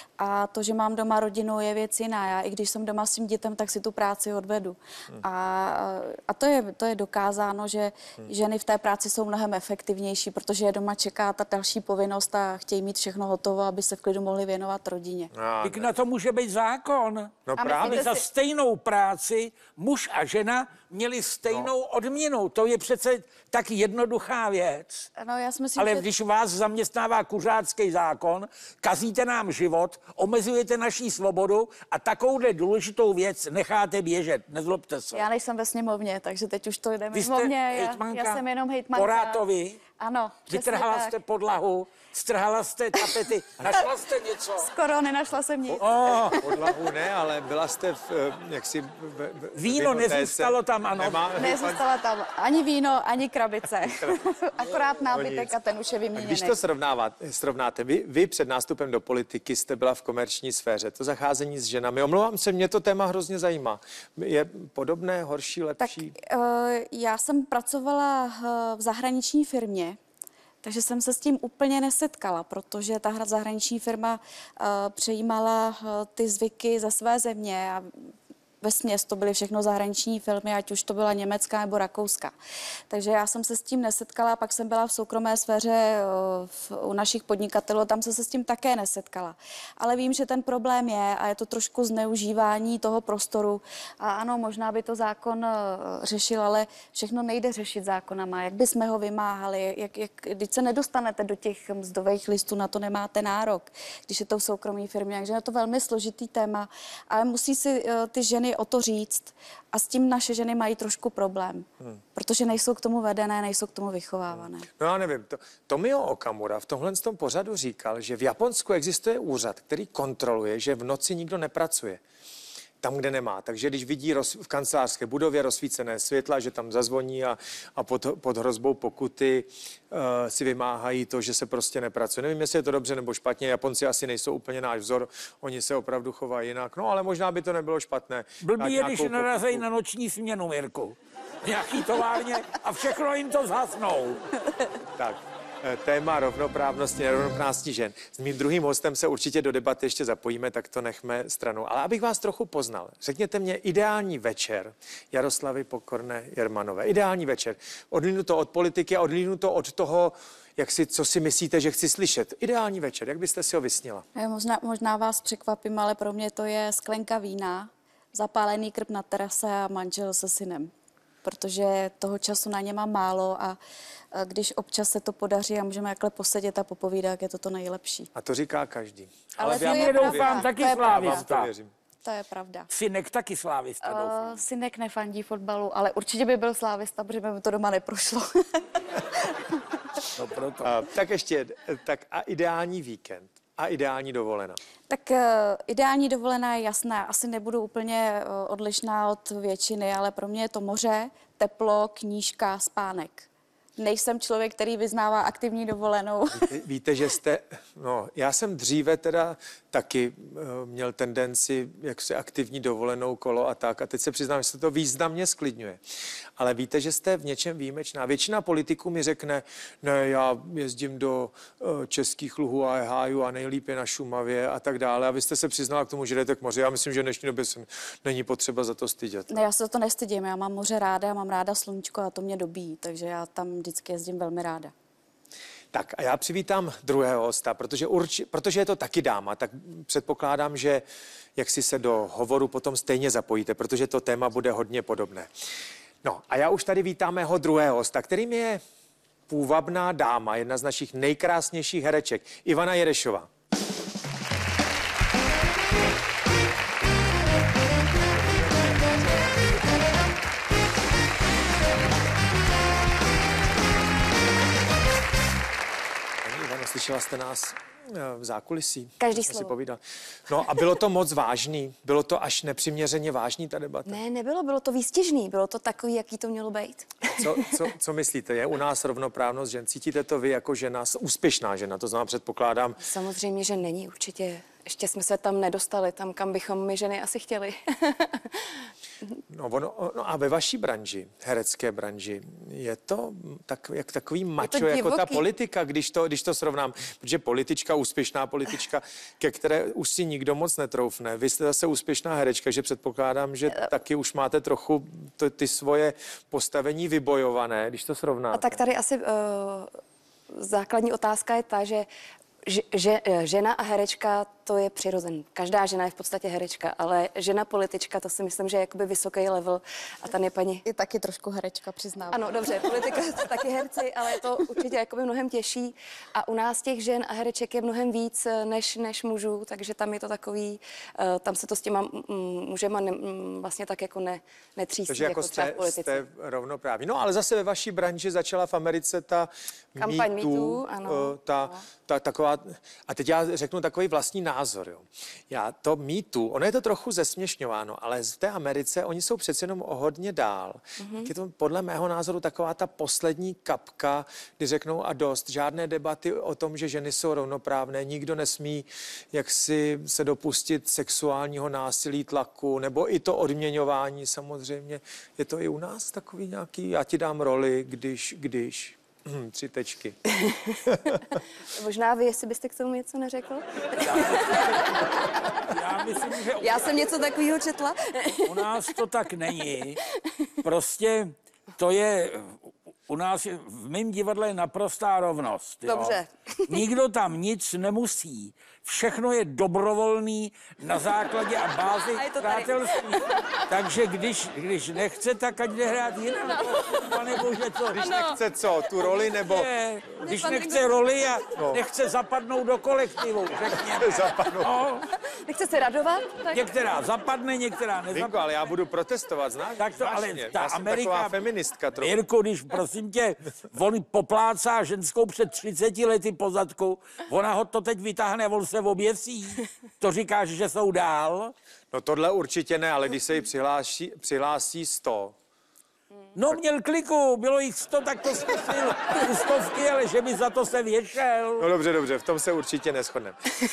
A to, že mám doma rodinu, je věc jiná. Já i když jsem doma s tím dětem, tak si tu práci odvedu. Hmm. A, a to, je, to je dokázáno, že hmm. ženy v té práci jsou mnohem efektivnější, protože je doma čeká ta další povinnost a chtějí mít všechno hotovo, aby se v klidu mohli věnovat rodině. A, Tak na to může být zákon. no A právě. myslíte Za si- stejnou práci muž a žena měli stejnou no. odměnu. To je přece tak jednoduchá věc. No, já si myslím, Ale že... když vás zaměstnává kuřácký zákon, kazíte nám život, omezujete naší svobodu a takovouhle důležitou věc necháte běžet. Nezlobte se. Já nejsem ve sněmovně, takže teď už to jde Vy mimo jste mě. Já, hejtmanka já jsem jenom hejtmanka. po Rátovi. Ano, přesně Vytrhala tak. jste podlahu, strhala jste tapety, našla jste něco. Skoro nenašla jsem nic. Oh, Podlahu ne, ale byla jste v, eh, jaksi... v- v- v Víno vinotéce. nezůstalo tam, ano. Nemá, Nezůstala tam ani víno, ani krabice. Akorát nábytek nic. a ten už je A vyměněný. když to srovnáváte, srovnáte vy, vy před nástupem do politiky jste byla v komerční sféře, to zacházení s ženami, omlouvám se, mě to téma hrozně zajímá. Je podobné, horší, Tak lepší? uh, já jsem pracovala uh, v zahraniční firmě, takže jsem se s tím úplně nesetkala, protože ta hra- zahraniční firma uh, přejímala uh, ty zvyky ze své země a vesměs to byly všechno zahraniční filmy, ať už to byla německá nebo rakouská. Takže já jsem se s tím nesetkala, pak jsem byla v soukromé sféře uh, v, u našich podnikatelů, tam jsem se s tím také nesetkala. Ale vím, že ten problém je a je to trošku zneužívání toho prostoru. A ano, možná by to zákon uh, řešil, ale všechno nejde řešit zákonama. Jak bychom ho vymáhali, jak, jak, když se nedostanete do těch mzdových listů, na to nemáte nárok, když je to v soukromé firmě. Takže je to velmi složitý téma, ale musí si uh, ty ženy o to říct a s tím naše ženy mají trošku problém, hmm. protože nejsou k tomu vedené, nejsou k tomu vychovávané. No já nevím, to, Tomio Okamura v tomhle tom pořadu říkal, že v Japonsku existuje úřad, který kontroluje, že v noci nikdo nepracuje. Tam, kde nemá. Takže když vidí roz, v kancelářské budově rozsvícené světla, že tam zazvoní a, a pod, pod hrozbou pokuty uh, si vymáhají to, že se prostě nepracuje. Nevím, jestli je to dobře nebo špatně. Japonci asi nejsou úplně náš vzor, oni se opravdu chovají jinak. No, ale možná by to nebylo špatné. Blbý je, když Nějakou narazí pokutu. na noční směnu, Mirku. Nějaký továrně a všechno jim to zhasnou. Tak, eh, téma rovnoprávnosti, nerovnoprávnosti žen. S mým druhým hostem se určitě do debaty ještě zapojíme, tak to nechme stranou. Ale abych vás trochu poznal, řekněte mě ideální večer Jaroslavy Pokorné Jermanové. Ideální večer. Odlínu to od politiky a odlínu to od toho, jak si, co si myslíte, že chci slyšet. Ideální večer, jak byste si ho vysnila? Já možná, možná vás překvapím, ale pro mě to je sklenka vína, zapálený krb na terase a manžel se synem. Protože toho času na ně mám málo a a když občas se to podaří a můžeme takhle posedět a popovídat, jak je to to nejlepší. A to říká každý. Ale v to je Japonsku- pravda. doufám taky To je pravda. Já vám to slávista. věřím. To je pravda. Synek taky slávista, doufám. Uh, synek nefandí fotbalu, ale určitě by byl slávista, protože by mu to doma neprošlo. No proto. A, tak ještě, eh, tak a ideální víkend a ideální dovolená. Tak uh, ideální dovolená je jasná. Asi nebudu úplně uh, odlišná od většiny, ale pro mě je to moře, teplo, knížka, spánek. nejsem člověk, který vyznává aktivní dovolenou. Víte, víte, že jste, no, já jsem dříve teda taky uh, měl tendenci, jak se aktivní dovolenou, kolo a tak, a teď se přiznám, že se to významně sklidňuje. Ale víte, že jste v něčem výjimečná. Většina politiků mi řekne, ne, já jezdím do uh, Českých Luhů a hájů a nejlíp je na Šumavě a tak dále. A vy jste se přiznala k tomu, že jdete k moři. Já myslím, že v dnešní době se není potřeba za to stydět. Ne, já se za to nestydím, já mám moře ráda, mám ráda sluníčko a to mě dobíjí, takže já tam vždycky jezdím velmi ráda. Tak a já přivítám druhého hosta, protože, urči, protože je to taky dáma, tak předpokládám, že jak si se do hovoru potom stejně zapojíte, protože to téma bude hodně podobné. No a já už tady vítám mého druhého hosta, kterým je půvabná dáma, jedna z našich nejkrásnějších hereček, Ivana Jerešová. Slyšela jste nás v zákulisí? Každý Jsme slovo. si povídali. No a bylo to moc vážný? Bylo to až nepřiměřeně vážný ta debata? Ne, nebylo, bylo to výstěžný, bylo to takový, jaký to mělo být. Co, co, co myslíte? Je u nás rovnoprávnost žen? Cítíte to vy jako žena, úspěšná žena? To znamená, předpokládám. Samozřejmě, že není určitě. Ještě jsme se tam nedostali, tam, kam bychom my ženy asi chtěli. No, ono, no a ve vaší branži, herecké branži, je to tak, jak takový mačo, jako ta divoký. politika, když to, když to srovnám. Protože politička, úspěšná politička, ke které už si nikdo moc netroufne. Vy jste zase úspěšná herečka, že předpokládám, že taky už máte trochu to, ty svoje postavení vybojované, když to srovnáte. A tak tady asi uh, základní otázka je ta, že Že, že, žena a herečka, to je přirozený. Každá žena je v podstatě herečka, ale žena politička, to si myslím, že je jakoby vysoký level. A tam je paní... I taky trošku herečka, přiznám. Ano, dobře, politika to taky herci, ale je to určitě jakoby mnohem těžší. A u nás těch žen a hereček je mnohem víc než, než mužů, takže tam je to takový, uh, tam se to s těma mm, mužema ne, mm, vlastně tak jako ne, netřísí, Takže jako, jako třeba jste, v politice. jste rovnoprávní. No ale zase ve vaší branži začala v Americe ta Kampaň Me Too, Me Too, ano. eh, ta, ta taková, a teď já řeknu takový vlastní názor. Jo. Já to Me Too, ono je to trochu zesměšňováno, ale v té Americe oni jsou přece jenom o hodně dál. Mm-hmm. Je to podle mého názoru taková ta poslední kapka, kdy řeknou a dost. Žádné debaty o tom, že ženy jsou rovnoprávné, nikdo nesmí jaksi se dopustit sexuálního násilí, tlaku, nebo i to odměňování samozřejmě. Je to i u nás takový nějaký, já ti dám roli, když, když. Hmm, tři tečky. Možná vy, jestli byste k tomu něco neřekl? Já myslím, že u, Já jsem něco takového četla. u nás to tak není. Prostě to je, u nás je, v mém divadle je naprostá rovnost. Jo? Dobře. Nikdo tam nic nemusí. Všechno je dobrovolný na základě a bázi A je to tady. přátelství. Takže když, když nechce, tak ať jde hrát jinak. Pane bože, co? Když nechce co, tu roli nebo... Ne, když nechce roli a nechce zapadnout do kolektivu, řekněme. Zapadnout. No, Nechce se radovat? Tak... některá zapadne, některá Vinko, nezapadne. ale já budu protestovat, znáš? Tak to, ale Vážně, ta já jsem Amerika... taková feministka trochu. Mirko, když prosím tě, on poplácá ženskou před třiceti lety po zadku, ona ho to teď vytáhne a on se oběsí. To říkáš, že jsou dál? No tohle určitě ne, ale když se jí přihlásí, přihlásí sto. No měl kliku, bylo jich sto, tak to zkusil u stovky, ale že by za to se věšel. No dobře, dobře, v tom se určitě neshodneme.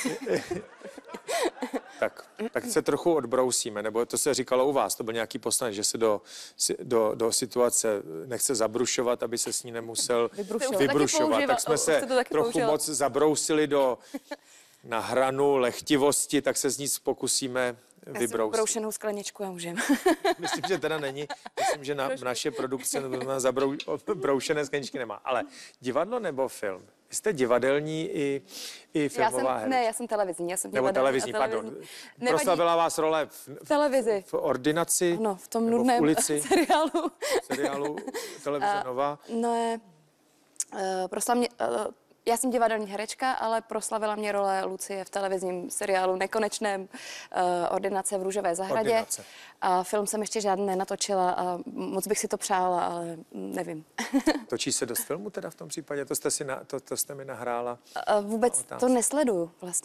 tak, tak se trochu odbrousíme, nebo to se říkalo u vás, to byl nějaký poslanec, že se do, si- do, do situace nechce zabrušovat, aby se s ní nemusel Vybrušovat. vybrušovat. Taky Tak jsme používal- se jste to taky trochu použila. moc zabrousili do, na hranu lehtivosti, tak se z ní pokusíme Já si vybrousit. broušenou skleničku a můžem. Myslím, že teda není. Myslím, že na, v naše produkce na zabroušené skleničky nemá. Ale divadlo nebo film? Vy jste divadelní i, i Já filmová jsem, herečka. ne, já jsem televizní. Já jsem Nebo divadelní televizní, a pardon. Nevadí. Proslavila vás role v, V televizi. v ordinaci, No, v tom nebo v nudném ulici, seriálu. seriálu televize Nova. No, je, uh, prosla mě, uh, já jsem divadelní herečka, ale proslavila mě role Lucie v televizním seriálu Nekonečném, uh, Ordinace v Růžové zahradě. Ordinace. A film jsem ještě žádný nenatočila a moc bych si to přála, ale nevím. Točí se dost filmu teda v tom případě? To jste, si na, to, to jste mi nahrála. A vůbec Otázka. to nesleduju vlastně.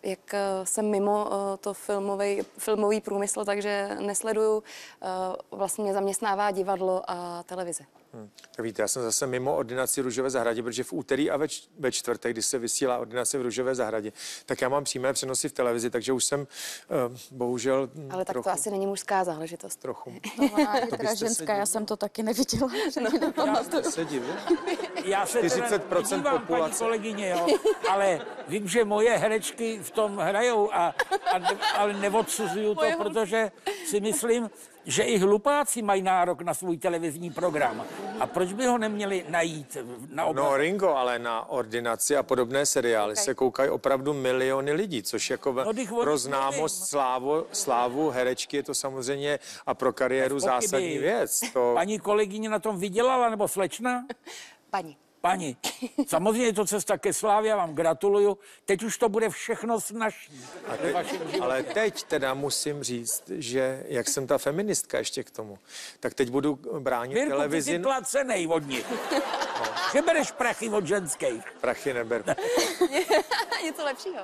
jak eh, jsem mimo eh, to filmový, filmový průmysl, takže nesleduju. Eh, Vlastně mě zaměstnává divadlo a televize. Hmm. Tak víte, já jsem zase mimo ordinaci v Růžové zahradě, protože v úterý a ve, č- ve čtvrtek, kdy se vysílá ordinace v Růžové zahradě, tak já mám přímé přenosy v televizi, takže už jsem uh, bohužel hm, Ale tak trochu, to asi není mužská záležitost. trochu. No, ona je To teda byste se ženská, já divili. jsem to taky neviděla. Já se divím. Já se teda čtyřicet procent nedívám, paní populace. kolegyně, jo, ale vím, že moje herečky v tom hrajou, a, a, ne- ale neodsuzuju to, protože si myslím, že i hlupáci mají nárok na svůj televizní program. A proč by ho neměli najít na obraz? No Ringo, ale na ordinaci a podobné seriály se koukají opravdu miliony lidí, což jako No, když oni pro známost, nevím. slávu, slávu herečky je to samozřejmě a pro kariéru Bez pochyby. zásadní věc. To... Paní kolegyně na tom vydělala, nebo slečna? Paní. Paní, samozřejmě je to cesta ke slávě, já vám gratuluju. Teď už to bude všechno snažší. A teď, ale teď teda musím říct, že jak jsem ta feministka ještě k tomu, tak teď budu bránit Mirku, ty televizi. jsi placenej od nich. Že bereš prachy od ženských. Prachy neber. Něco lepšího.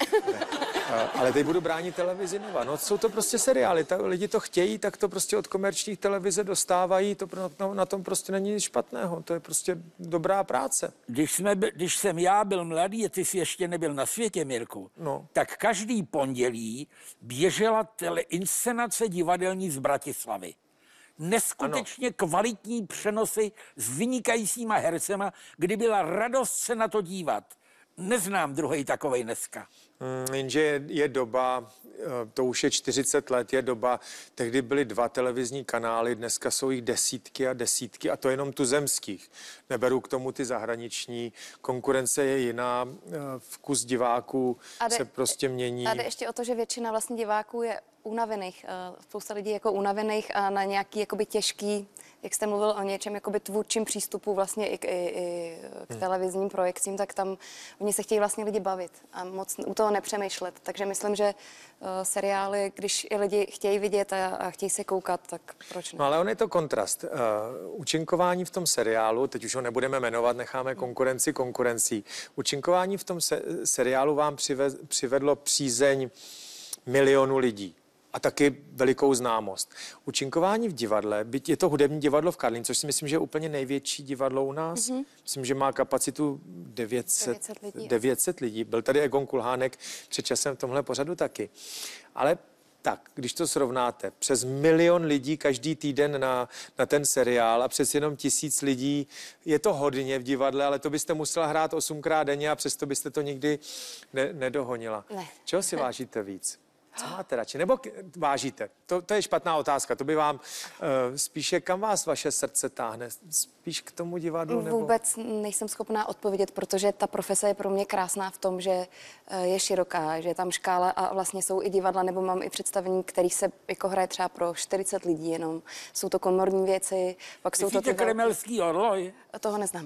Ale teď budu bránit televizi Nova. No jsou to prostě seriály, ta, lidi to chtějí, tak to prostě od komerčních televize dostávají, to pro- no, na tom prostě není nic špatného, to je prostě dobrá práce. Když, jsme, by- když jsem já byl mladý, a ty jsi ještě nebyl na světě, Mirku, No. tak každý pondělí běžela tele, inscenace divadelní z Bratislavy. Neskutečně ano. Kvalitní přenosy s vynikajícíma hercema, kdy byla radost se na to dívat. Neznám druhý takovej dneska. Mm, Jenže je, je doba, eh, to už je čtyřicet let, je doba, tehdy byly dva televizní kanály, dneska jsou jich desítky a desítky a to jenom tuzemských. Neberu k tomu ty zahraniční, konkurence je jiná, eh, vkus diváků A jde- se prostě mění. A jde ještě o to, že většina vlastně diváků je unavených. eh, Spousta lidí jako unavených a na nějaký jakoby těžký, jak jste mluvil o něčem jakoby tvůrčím přístupu vlastně i k, i, i k televizním projekcím, tak tam oni se chtějí vlastně lidi bavit a moc u toho nepřemýšlet. Takže myslím, že uh, seriály, když i lidi chtějí vidět a, a chtějí se koukat, tak proč ne? No ale on je to kontrast. Uh, účinkování v tom seriálu, teď už ho nebudeme jmenovat, necháme konkurenci konkurencí. Účinkování v tom se, seriálu vám přive, přivedlo přízeň milionu lidí a taky velikou známost. Účinkování v divadle, byť je to hudební divadlo v Karlíně, což si myslím, že je úplně největší divadlo u nás. Mm-hmm. Myslím, že má kapacitu devět set, devět set lidí. devět set lidí. Byl tady Egon Kulhánek před časem v tomhle pořadu taky. Ale tak, když to srovnáte, přes milion lidí každý týden na, na ten seriál a přes jenom tisíc lidí, je to hodně v divadle, ale to byste musela hrát osmkrát denně a přesto byste to nikdy ne, nedohonila. Ne. Čeho si vážíte víc? Co máte radši? Nebo k- vážíte? To, to je špatná otázka. To by vám uh, spíše, kam vás vaše srdce táhne? Spíš k tomu divadlu? Nebo... Vůbec nejsem schopná odpovědět, protože ta profese je pro mě krásná v tom, že eh, je široká, že je tam škála a vlastně jsou i divadla, nebo mám i představení, který se jako hraje třeba pro čtyřicet lidí jenom. Jsou to komorní věci, pak jsou to Myslíte ty velký... kremelský orloj? Toho neznám.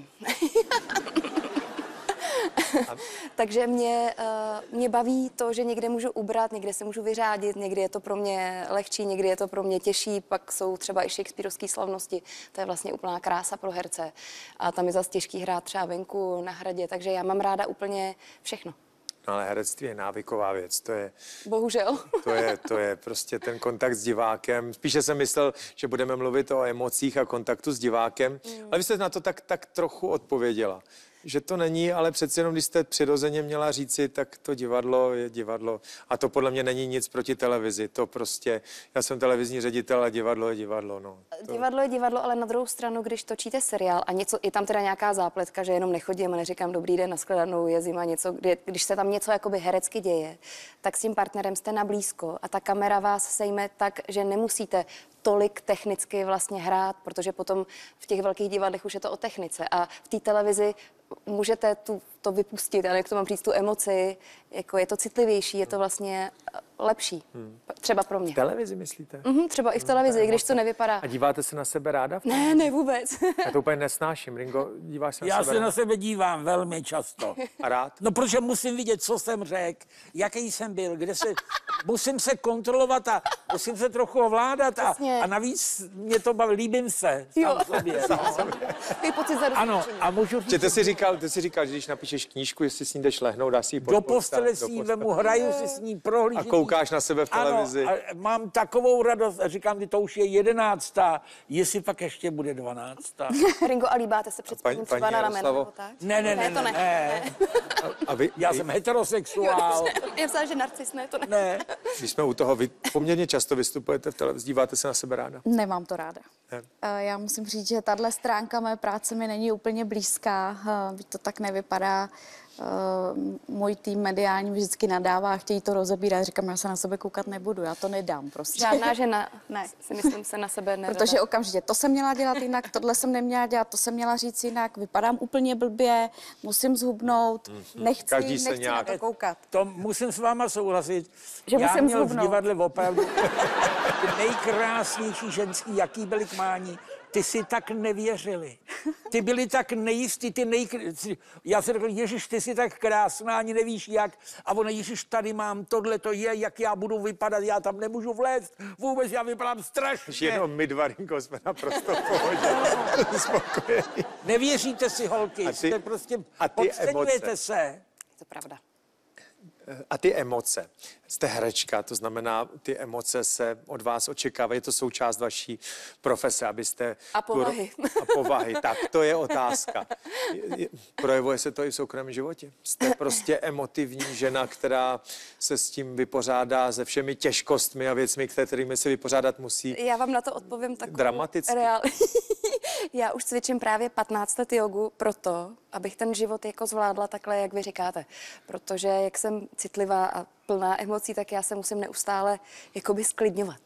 Takže mě, uh, mě baví to, že někde můžu ubrat, někde se můžu vyřádit, někdy je to pro mě lehčí, někdy je to pro mě těžší, pak jsou třeba i shakespearovské slavnosti, to je vlastně úplná krása pro herce. A tam je zase těžký hrát třeba venku na hradě, takže já mám ráda úplně všechno. No, ale herectví je návyková věc. To je, Bohužel. to je, to je prostě ten kontakt s divákem. Spíše jsem myslel, že budeme mluvit o emocích a kontaktu s divákem, mm. ale vy jste na to tak, tak trochu odpověděla. Že to není, ale přeci jenom, když jste přirozeně měla říci, tak to divadlo je divadlo. A to podle mě není nic proti televizi. To prostě, já jsem televizní ředitel a divadlo je divadlo. No. To... Divadlo je divadlo, ale na druhou stranu, když točíte seriál a něco, je tam teda nějaká zápletka, že jenom nechodím a neříkám dobrý den, nashledanou, je zima, něco, kdy, když se tam něco jakoby herecky děje, tak s tím partnerem jste na blízko a ta kamera vás sejme tak, že nemusíte tolik technicky vlastně hrát, protože potom v těch velkých divadlech už je to o technice a v té televizi můžete tu, to vypustit, ale jak to mám říct, tu emoci, jako je to citlivější, je to vlastně lepší, hmm. třeba pro mě. V televizi myslíte? Mhm, třeba i v televizi, i když to nevypadá. A díváte se na sebe ráda? Ne, ne vůbec. Já to úplně nesnáším. Ringo, díváš se na Já sebe se na ráda? sebe dívám velmi často. A rád? No, protože musím vidět, co jsem řekl, jaký jsem byl, kde se... Musím se kontrolovat a musím se trochu ovládat a, Přesně. a navíc mě to baví, líbím se Jo. sám sobě. No. Takový pocit za Ano, a můžu říct... Že ty jsi říkal, ty jsi říkal, že když napíš napíšeš knížku, jestli s ní jdeš lehnout, dáš si ji pod Do podstav, postele do si ji postele. vemu, hraju si s ní, A prohlížím. koukáš na sebe v televizi. Ano, a mám takovou radost a říkám, ty to už je jedenáctá, jestli pak ještě bude dvanáctá. Ringo, a líbáte se před Paní- spaním třeba paní na rameno? Jaroslavo? Nebo tak? Ne, ne, ne, to ne, ne. A vy, Já vy, jsem heterosexuál. Já myslela, že narcis, ne, to ne. Ne. když jsme u toho, vy poměrně často vystupujete v televizi, díváte se na sebe ráda. Nemám to ráda. Ne. Eh, Já musím říct, že tahle stránka mé práce mi není úplně blízká, eh, byť to tak nevypadá. Eh, Můj tým mediální vždycky nadává, chtějí to rozebírat, říkám, já se na sebe koukat nebudu, já to nedám prostě. Žádná žena, Ne. si myslím, se na sebe nedá. Protože okamžitě to jsem měla dělat jinak, tohle jsem neměla dělat, to jsem měla říct jinak, vypadám úplně blbě, musím zhubnout, nechci, Každý se nechci nějak- na to koukat. To musím s váma souhlasit. Že Já musím měl v zhubnout. divadle opravdu ty nejkrásnější ženský, jaký byli k mání. Ty si tak nevěřili. Ty byli tak nejistý, ty nejkr... Já si řekl, Ježiš, ty jsi tak krásná, ani nevíš jak. A ona, Ježiš, tady mám, tohle to je, jak já budu vypadat, já tam nemůžu vlézt. Vůbec já vypadám strašně. Jenom my dva, Ringo, jsme naprosto v pohodě. Spokojení. Nevěříte si, holky, A ty- jste prostě, a ty podceňujete emoce? se. Je to pravda. A ty emoce. Jste herečka, to znamená, ty emoce se od vás očekávají, je to součást vaší profese, abyste... A povahy. A povahy, tak to je otázka. Je- je- Projevuje se to i v soukromém životě? Jste prostě emotivní žena, která se s tím vypořádá se všemi těžkostmi a věcmi, kterými se vypořádat musí. Já vám na to odpovím takovou Dramaticky. reál... Já už cvičím právě patnáct let jogu proto, abych ten život jako zvládla takhle, jak vy říkáte. Protože jak jsem citlivá a plná emocí, tak já se musím neustále jakoby sklidňovat.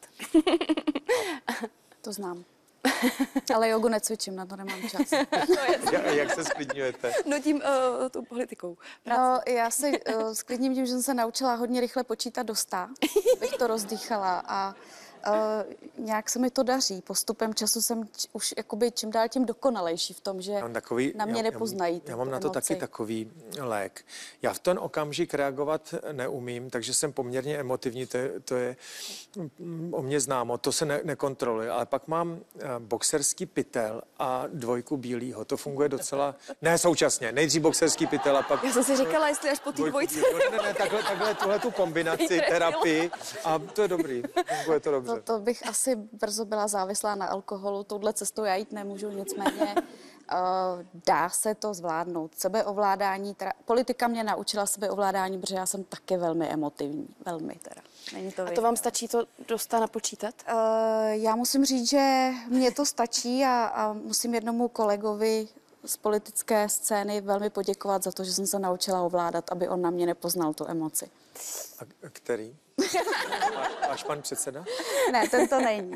To znám. Ale jogu necvičím, na to nemám čas. Ja- Jak se sklidňujete? No tím uh, tou politikou. No, já se uh, sklidním tím, že jsem se naučila hodně rychle počítat do sta, abych to rozdýchala a uh, nějak se mi to daří. Postupem času jsem č- už jakoby čím dál tím dokonalejší v tom, že Já mám takový, na mě já- nepoznají. Já, já mám tu na to emoci. taky takový lék. Já v ten okamžik reagovat neumím, takže jsem poměrně emotivní, to je, to je mm, o mě známo, to se ne, nekontroluje, ale pak mám eh, boxerský pytel a dvojku bílýho, to funguje docela, ne současně, nejdřív boxerský pytel a pak... Já jsem si říkala, jestli až po té dvojku dvojce. bílýho. Ne, ne, takhle, takhle tuhle tu kombinaci, Trefil. terapii a to je dobrý, funguje to dobře. To, to bych asi brzo byla závislá na alkoholu, touhle cestou já jít nemůžu, nicméně uh, dá se to zvládnout. Sebeovládání, teda, politika mě naučila sebeovládání, protože já jsem taky velmi emotivní, velmi teda. Není to A to vám stačí to dostat napočítat? Uh, já musím říct, že mně to stačí a, a musím jednomu kolegovi z politické scény velmi poděkovat za to, že jsem se naučila ovládat, aby on na mě nepoznal tu emoci. A a který? Váš pan předseda? Ne, ten to není.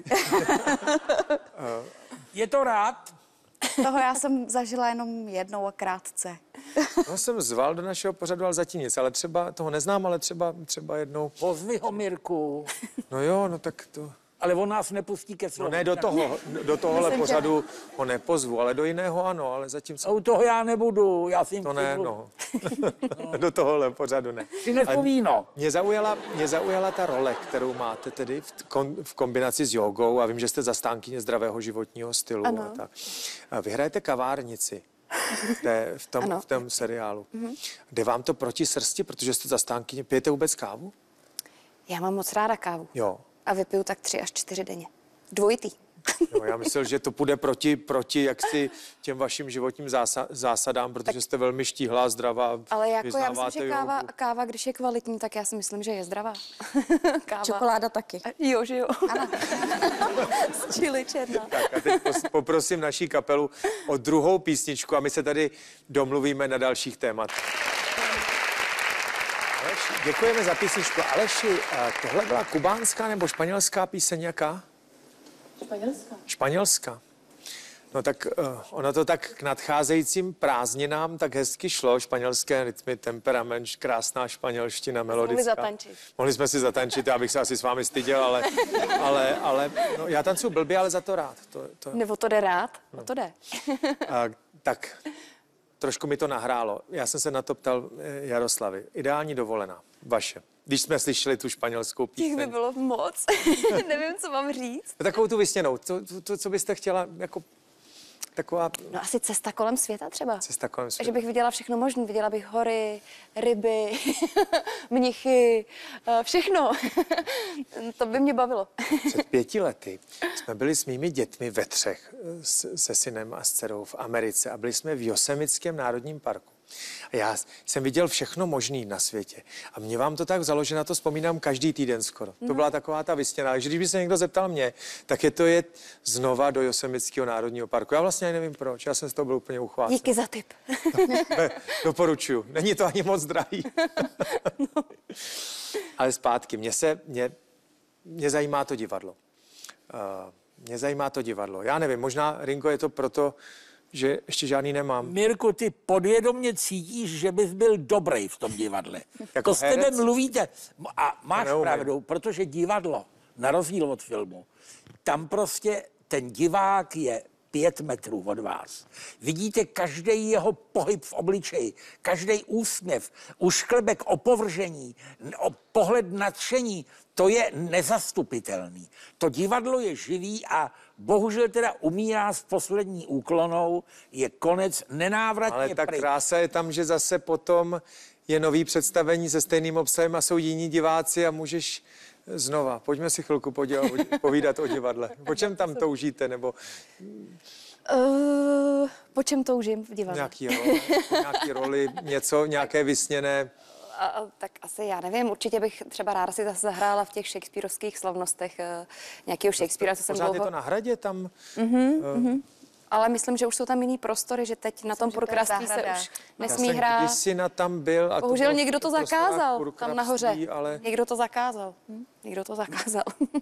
Je to rád? Toho já jsem zažila jenom jednou a krátce. No, jsem zval do našeho pořadu, ale zatím nic, ale třeba, toho neznám, ale třeba, třeba jednou, Pozvi ho, Mirku. no jo, no tak to, Ale on nás nepustí ke no slovu. ne do toho, do tohohle Myslím, že- pořadu ho nepozvu, ale do jiného ano, ale zatím A jsem, u toho já nebudu, já si jim to ne, přizvu. no, do tohohle pořadu ne. Přines Ale víno. Mě zaujala, mě zaujala ta role, kterou máte tedy v, kon, v kombinaci s jogou a vím, že jste zastánkyně zdravého životního stylu. Ano. A tak. A vy hrajete kavárnici v, té, v, tom, Ano. v tom seriálu. Jde vám to proti srsti, protože jste zastánkyně, pijete vůbec kávu? Já mám moc ráda kávu. Jo. A vypiju tak tři až čtyři denně. Dvojitý. Jo, já myslel, že to půjde proti, proti jaksi těm vašim životním zása, zásadám, protože jste velmi štíhlá, zdravá. Ale jako já myslím, vyznáváte že káva, jógu. káva, když je kvalitní, tak já si myslím, že je zdravá. Káva. Čokoláda taky. A- Jo, že jo. Z čili černá. Tak a teď pos- poprosím naší kapelu o druhou písničku a my se tady domluvíme na dalších témat. Aleši, děkujeme za písničku. Aleši, a tohle byla kubánská nebo španělská píseň jaká? Španělská. Španělská. No tak uh, ono to tak k nadcházejícím prázdninám tak hezky šlo. Španělské rytmy, temperament, krásná španělština, melodická. zatančit. Mohli jsme si zatančit, já bych se asi s vámi styděl, ale, ale, ale no, já tancuju blbě, ale za to rád. To, to, Nebo to jde rád? No to jde. a, tak trošku mi to nahrálo. Já jsem se na to ptal eh, Jaroslavy. Ideální dovolená, vaše. Když jsme slyšeli tu španělskou Těch by píseň. bylo moc. Nevím, co mám říct. Takovou tu vysněnou, to, to, to, co byste chtěla jako taková No asi cesta kolem světa třeba. cesta kolem Že světa. bych viděla všechno možné. Viděla bych hory, ryby, mnichy, eh, všechno. To by mě bavilo. Před pěti lety jsme byli s mými dětmi ve třech, s, se synem a s dcerou v Americe a byli jsme v Yosemiteckém národním parku. A já jsem viděl všechno možné na světě. A mě vám to tak vzalo, že na to vzpomínám každý týden skoro. To byla taková ta vysněná. Že když by se někdo zeptal mě, tak je to jet znova do Yosemiteckého národního parku. Já vlastně ani nevím proč. Já jsem z toho byl úplně uchvácen. Díky za tip. Doporučuju. Není to ani moc drahý. No. Ale zpátky. Mě se, mě, mě zajímá to divadlo. Uh, mě zajímá to divadlo. Já nevím, možná, Ringo, je to proto, že ještě žádný nemám. Mirku, ty podvědomě cítíš, že bys byl dobrý v tom divadle. Jako To s tebe herec? mluvíte. A máš neumím. pravdu, protože divadlo, na rozdíl od filmu, tam prostě ten divák je pět metrů od vás. Vidíte každý jeho pohyb v obličeji, každý úsměv, ušklebek opovržení, o pohled nadšení, to je nezastupitelný. To divadlo je živý a bohužel teda umírá s poslední úklonou, je konec nenávratně Ale ta pryč. krása je tam, že zase potom je nový představení se stejným obsahem a jsou jiní diváci a můžeš znova. Pojďme si chvilku podělat, povídat o divadle. Po čem tam toužíte? Nebo Uh, po čem toužím v divadle? nějaký roli, nějaký roli něco, nějaké vysněné. A, a, tak asi já nevím, určitě bych třeba ráda si zase zahrála v těch shakespearovských slavnostech uh, nějakého Shakespearea, co jsem Pořád je dlouho... to na Hradě tam? Ale myslím, že už jsou tam jiný prostory, že teď na tom že to je Purkraství se zahrada. už Já nesmí jsem hrát. kdysi na tam byl. A Bohužel bylo někdo to v prostorách zakázal tam Purkraství, nahoře. Ale Někdo to zakázal. Hm? Někdo to zakázal.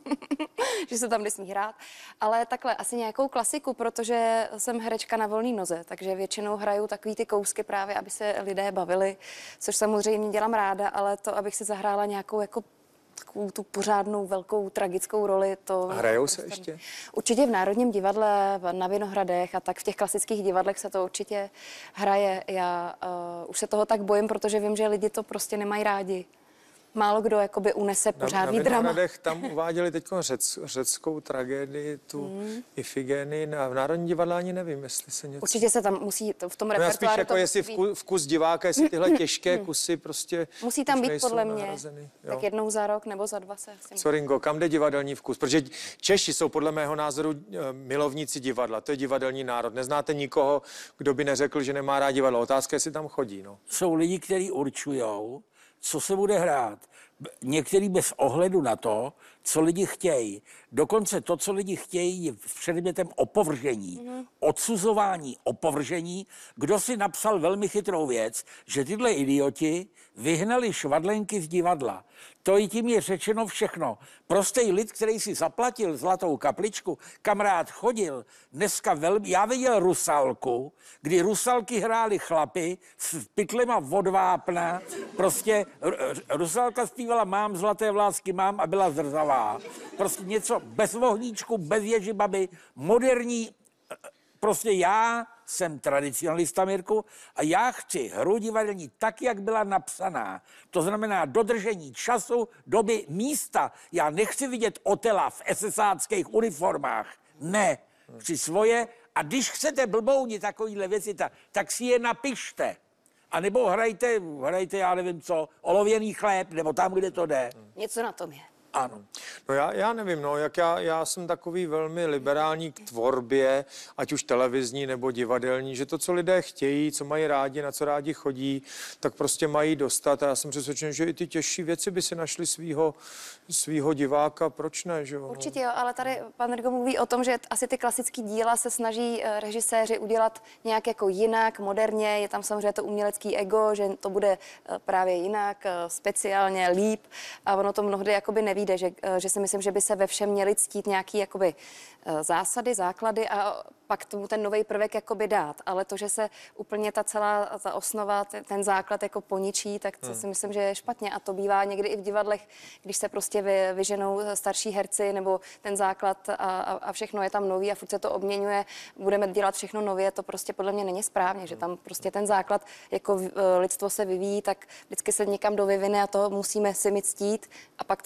Že se tam nesmí hrát. Ale takhle, asi nějakou klasiku, protože jsem herečka na volné noze, takže většinou hraju takový ty kousky právě, aby se lidé bavili, což samozřejmě dělám ráda, ale to, abych si zahrála nějakou jako takovou tu pořádnou velkou tragickou roli, to... A hrajou se prostě- ještě? Určitě v Národním divadle, na Vinohradech a tak v těch klasických divadlech se to určitě hraje. Já uh, už se toho tak bojím, protože vím, že lidi to prostě nemají rádi. Málo kdo jakoby unese na, pořádný na drama. Vinohradech tam uváděli teď řec, řeckou tragédii, tu Hmm. Ifigénii. Na, v Národní divadle ani nevím, jestli se něco... Určitě se tam musí to, v tom No já spíš repertoáru jako to jestli musí být- vku, vkus diváka, jestli tyhle těžké kusy prostě musí tam už být nejsou podle mě nahrazeny. Jo. tak jednou za rok nebo za dva se asi Co, Ringo, kam jde divadelní vkus? Protože Češi jsou podle mého názoru eh, milovníci divadla. To je divadelní národ. Neznáte nikoho, kdo by neřekl, že nemá rád divadlo. Otázka je, jestli tam chodí. No. Jsou lidi, kteří určujou, co se bude hrát. B- Některý bez ohledu na to, co lidi chtějí. Dokonce to, co lidi chtějí, je předmětem opovržení, mm. odsuzování, opovržení. Kdo si napsal velmi chytrou věc, že tyhle idioti vyhnali švadlenky z divadla. To i tím je řečeno všechno. Prostý lid, který si zaplatil zlatou kapličku, kam rád chodil, dneska velmi... Já viděl Rusalku, kdy Rusalky hrály chlapy s pytlema od vápna. Prostě R- R- Rusalka zpívala Mám zlaté vlásky, mám a byla zrzavá. Prostě něco bez vohníčku, bez ježibaby, moderní. Prostě já jsem tradicionalista, Mirku, a já chci hru divadelní tak, jak byla napsaná. To znamená dodržení času, doby, místa. Já nechci vidět Otela v esesáckých uniformách. Ne, chci svoje. A když chcete blbouni takovýhle věci, tak, tak si je napište. A nebo hrajte, hrajte, já nevím co, olověný chléb, nebo tam, kde to jde. Něco na tom je. Ano. No já, já nevím, no, jak já, já jsem takový velmi liberální k tvorbě, ať už televizní nebo divadelní, že to, co lidé chtějí, co mají rádi, na co rádi chodí, tak prostě mají dostat. A já jsem přesvědčen, že i ty těžší věci by si našli svýho, svýho diváka, proč ne, že jo? Určitě jo, ale tady pan Rigo mluví o tom, že asi ty klasické díla se snaží eh, režiséři udělat nějak jako jinak, moderně, je tam samozřejmě to umělecký ego, že to bude eh, právě jinak, eh, speciálně, líp a ono to mnohdy jakoby nevíde, že, eh, že si myslím, že by se ve všem měly ctít nějaký jakoby eh, zásady, základy a pak tomu ten nový prvek jakoby dát, ale to, že se úplně ta celá ta osnova, ten, ten základ jako poničí, tak to hmm. si myslím, že je špatně a to bývá někdy i v divadlech, když se prostě vy, vyženou starší herci nebo ten základ a, a, a všechno je tam nový a furt se to obměňuje, budeme dělat všechno nově, to prostě podle mě není správně, že tam prostě ten základ, jako lidstvo se vyvíjí, tak vždycky se někam dovyvine a to musíme si mít ctít a pak to poslat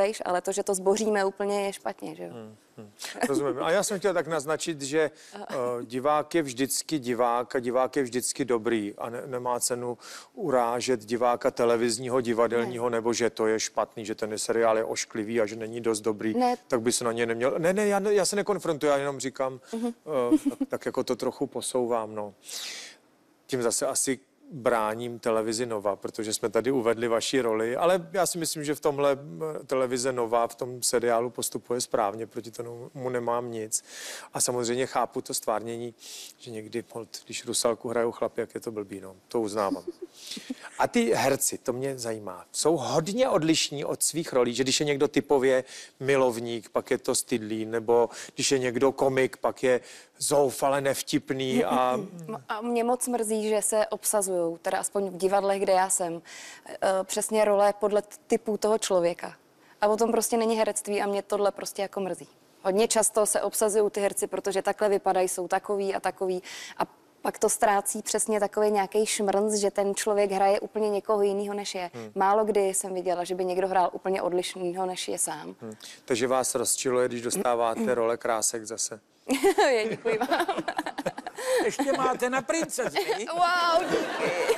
vejš, ale to, že to zboříme úplně je špatně, že jo. Hmm. Hmm, rozumím. A já jsem chtěl tak naznačit, že uh, divák je vždycky divák a divák je vždycky dobrý a ne, nemá cenu urážet diváka televizního, divadelního, ne. nebo že to je špatný, že ten seriál je ošklivý a že není dost dobrý, ne. tak by se na ně neměl... Ne, ne, já, já se nekonfrontuji, já jenom říkám, uh-huh. uh, tak, tak jako to trochu posouvám, no. Tím zase asi bráním televizi Nova, protože jsme tady uvedli vaši roli, ale já si myslím, že v tomhle televize Nova v tom seriálu postupuje správně, proti tomu nemám nic. A samozřejmě chápu to stvárnění, že někdy, když Rusalku hrajou chlapi, jak je to blbý, no, to uznávám. A ty herci, to mě zajímá, jsou hodně odlišní od svých rolí, že když je někdo typově milovník, pak je to stydlý, nebo když je někdo komik, pak je zoufale nevtipný a... A mě moc mrzí, že se obsazují, teda aspoň v divadlech, kde já jsem, přesně role podle typu toho člověka. A potom prostě není herectví a mě tohle prostě jako mrzí. Hodně často se obsazují ty herci, protože takhle vypadají, jsou takový a takový a pak to ztrácí přesně takový nějaký šmrnc, že ten člověk hraje úplně někoho jiného, než je. Hmm. Málo kdy jsem viděla, že by někdo hrál úplně odlišného, než je sám. Hmm. Takže vás rozčiluje, když dostáváte role krásek zase. Je, děkuji vám. Ještě máte na princezny. Wow, díky.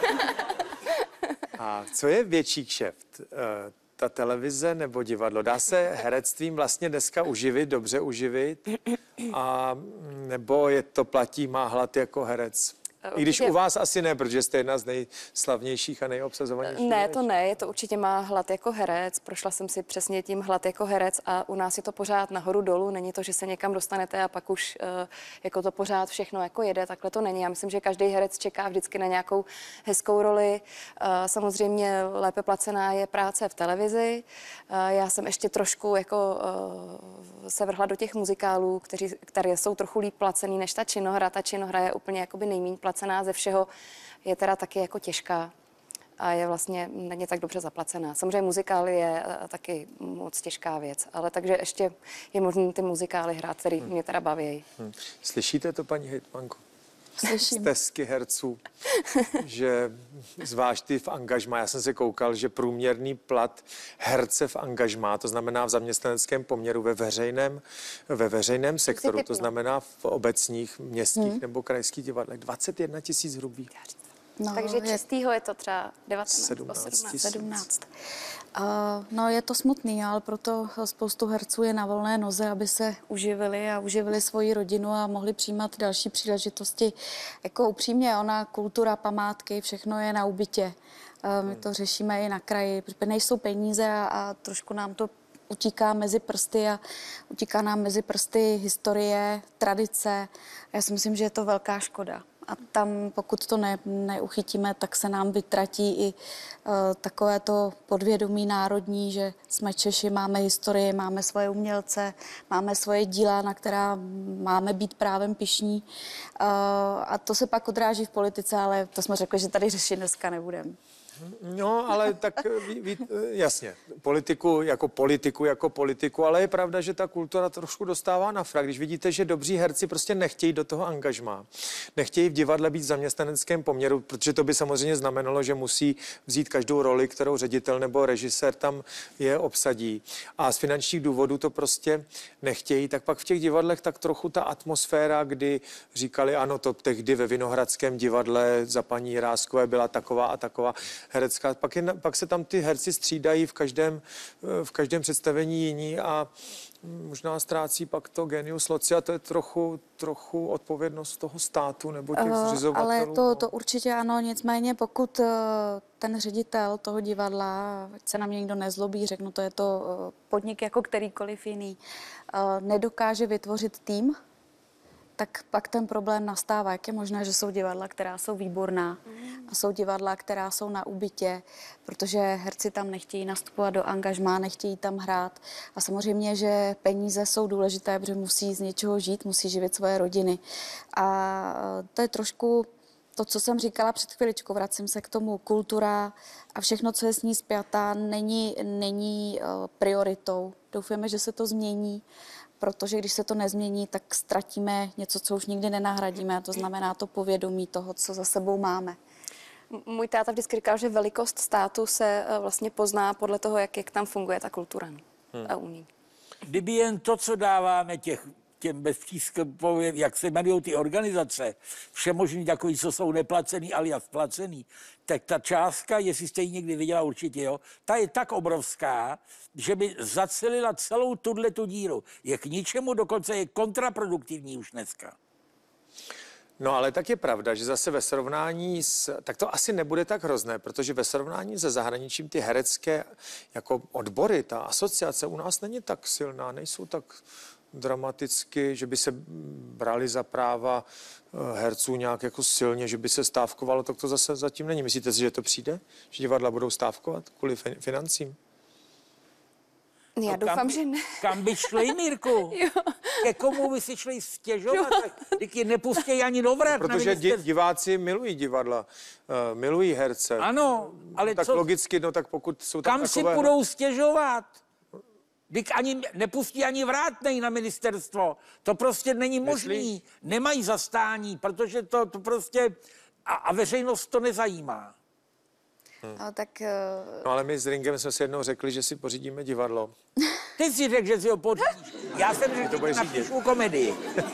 A co je větší kšeft? Ta televize nebo divadlo? Dá se herectvím vlastně dneska uživit, dobře uživit? A nebo je to platí, má hlad jako herec? I když u vás asi ne, protože jste jedna z nejslavnějších a nejobsazovanějších. Ne, to ne, je to určitě má hlad jako herec. Prošla jsem si přesně tím hlad jako herec a u nás je to pořád nahoru dolů. Není to, že se někam dostanete a pak už uh, jako to pořád všechno jako jede. Takhle to není. Já myslím, že každý herec čeká vždycky na nějakou hezkou roli. Uh, samozřejmě lépe placená je práce v televizi. Uh, já jsem ještě trošku jako uh, se vrhla do těch muzikálů, kteří, které jsou trochu líp placený než ta činohra. Ta činohra je úplně jakoby nejméně placená ze všeho, je teda taky jako těžká a je vlastně není tak dobře zaplacená. Samozřejmě muzikál je taky moc těžká věc, ale takže ještě je možné ty muzikály hrát, který mě teda baví. Hmm. Slyšíte to, paní hejtmanko? Slyším. Stesky herců, že zvlášť ty v angažmá. Já jsem se koukal, že průměrný plat herce v angažmá, to znamená v zaměstnaneckém poměru ve veřejném, ve veřejném sektoru, to znamená v obecních, městských hmm. nebo krajských divadlech, dvacet jedna tisíc hrubý. No, takže čistýho je to třeba devatenáct, sedmnáct. sedmnáct. Uh, no je to smutný, ale proto spoustu herců je na volné noze, aby se uživili a uživili svoji rodinu a mohli přijímat další příležitosti. Jako upřímně, ona kultura, památky, všechno je na úbytě. Uh, my to řešíme i na kraji, protože nejsou peníze a, a trošku nám to utíká mezi prsty a utíká nám mezi prsty historie, tradice. Já si myslím, že je to velká škoda. A tam, pokud to ne, neuchytíme, tak se nám vytratí i uh, takové to podvědomí národní, že jsme Češi, máme historii, máme svoje umělce, máme svoje díla, na která máme být právem pyšní. Uh, a to se pak odráží v politice, ale to jsme řekli, že tady řešit dneska nebudeme. No, ale tak ví, ví, jasně, politiku jako politiku jako politiku, ale je pravda, že ta kultura trošku dostává na frak. Když vidíte, že dobří herci prostě nechtějí do toho angažmá, nechtějí v divadle být v zaměstnaneckém poměru, protože to by samozřejmě znamenalo, že musí vzít každou roli, kterou ředitel nebo režisér tam je obsadí. A z finančních důvodů to prostě nechtějí, tak pak v těch divadlech tak trochu ta atmosféra, kdy říkali, ano, to tehdy ve Vinohradském divadle za paní Jiráskové byla taková a taková herecká. Pak, je, pak se tam ty herci střídají v každém, v každém představení jiní a možná ztrácí pak to genius loci a to je trochu, trochu odpovědnost toho státu nebo těch zřizovatelů. Ale to, to určitě ano, nicméně pokud ten ředitel toho divadla, ať se na mě někdo nezlobí, řeknu, to je to podnik jako kterýkoliv jiný, nedokáže vytvořit tým, tak pak ten problém nastává. Jak je možné, že jsou divadla, která jsou výborná a jsou divadla, která jsou na úbytě, protože herci tam nechtějí nastupovat do angažmá, nechtějí tam hrát. A samozřejmě, že peníze jsou důležité, protože musí z něčeho žít, musí živit svoje rodiny. A to je trošku to, co jsem říkala před chviličkou, vracím se k tomu, kultura a všechno, co je s ní spjatá, není, není prioritou. Doufáme, že se to změní, protože když se to nezmění, tak ztratíme něco, co už nikdy nenahradíme, a to znamená to povědomí toho, co za sebou máme. Můj táta vždycky říkal, že velikost státu se vlastně pozná podle toho, jak, jak tam funguje ta kultura. hmm. a umí. Kdyby jen to, co dáváme těch, těm bezpřístupovým, jak se jmenují ty organizace, všemožný takový, co jsou neplacený, alias placený, tak ta částka, jestli jste ji někdy viděla, určitě jo, ta je tak obrovská, že by zacelila celou tuhle díru. Je k ničemu, dokonce je kontraproduktivní už dneska. No ale tak je pravda, že zase ve srovnání s... Tak to asi nebude tak hrozné, protože ve srovnání se zahraničím ty herecké jako odbory, ta asociace u nás není tak silná, nejsou tak dramaticky, že by se brali za práva herců nějak jako silně, že by se stávkovalo, tak to zase zatím není. Myslíte si, že to přijde? Že divadla budou stávkovat kvůli financím? Já No doufám, kam, že ne. Kam by šli, Mirku? Ke komu by si šli stěžovat? Teď je nepustí ani do vrat. No, protože di- diváci milují divadla, uh, milují herce. Ano, ale no, tak co? logicky, no tak pokud jsou tam Kam takové... si budou stěžovat? Teď ani nepustí ani vrátnej na ministerstvo. To prostě není možný. Myslíš? Nemají zastání, protože to, to prostě... A, a veřejnost to nezajímá. Hmm. A tak... Uh... No ale my s Ringem jsme si jednou řekli, že si pořídíme divadlo. Ty si řekl, že si ho pořídíš. Já jsem řekl, že napíšu komedii.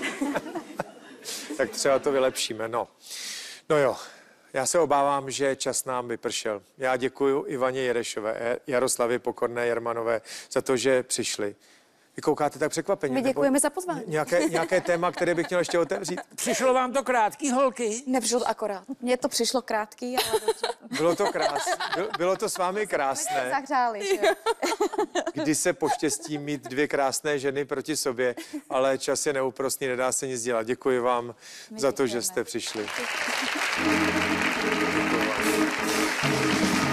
Tak třeba to vylepšíme, no. No jo, já se obávám, že čas nám vypršel. Já děkuji Ivaně Jerešové, Jaroslavě Pokorné Jermanové za to, že přišli. Vy koukáte tak překvapeně. My děkujeme za pozvání. Nějaké, nějaké téma, které bych měl ještě otevřít? Přišlo vám to krátký, holky? Nepřišlo to akorát. Mně to přišlo krátký, ale dobře. Bylo to krásné. Bylo, bylo to s vámi krásné. Zahřáli, že jo? Kdy se poštěstí mít dvě krásné ženy proti sobě, ale čas je neúprosný, nedá se nic dělat. Děkuji vám My za to, děkujeme. že jste přišli. Děkuji vám.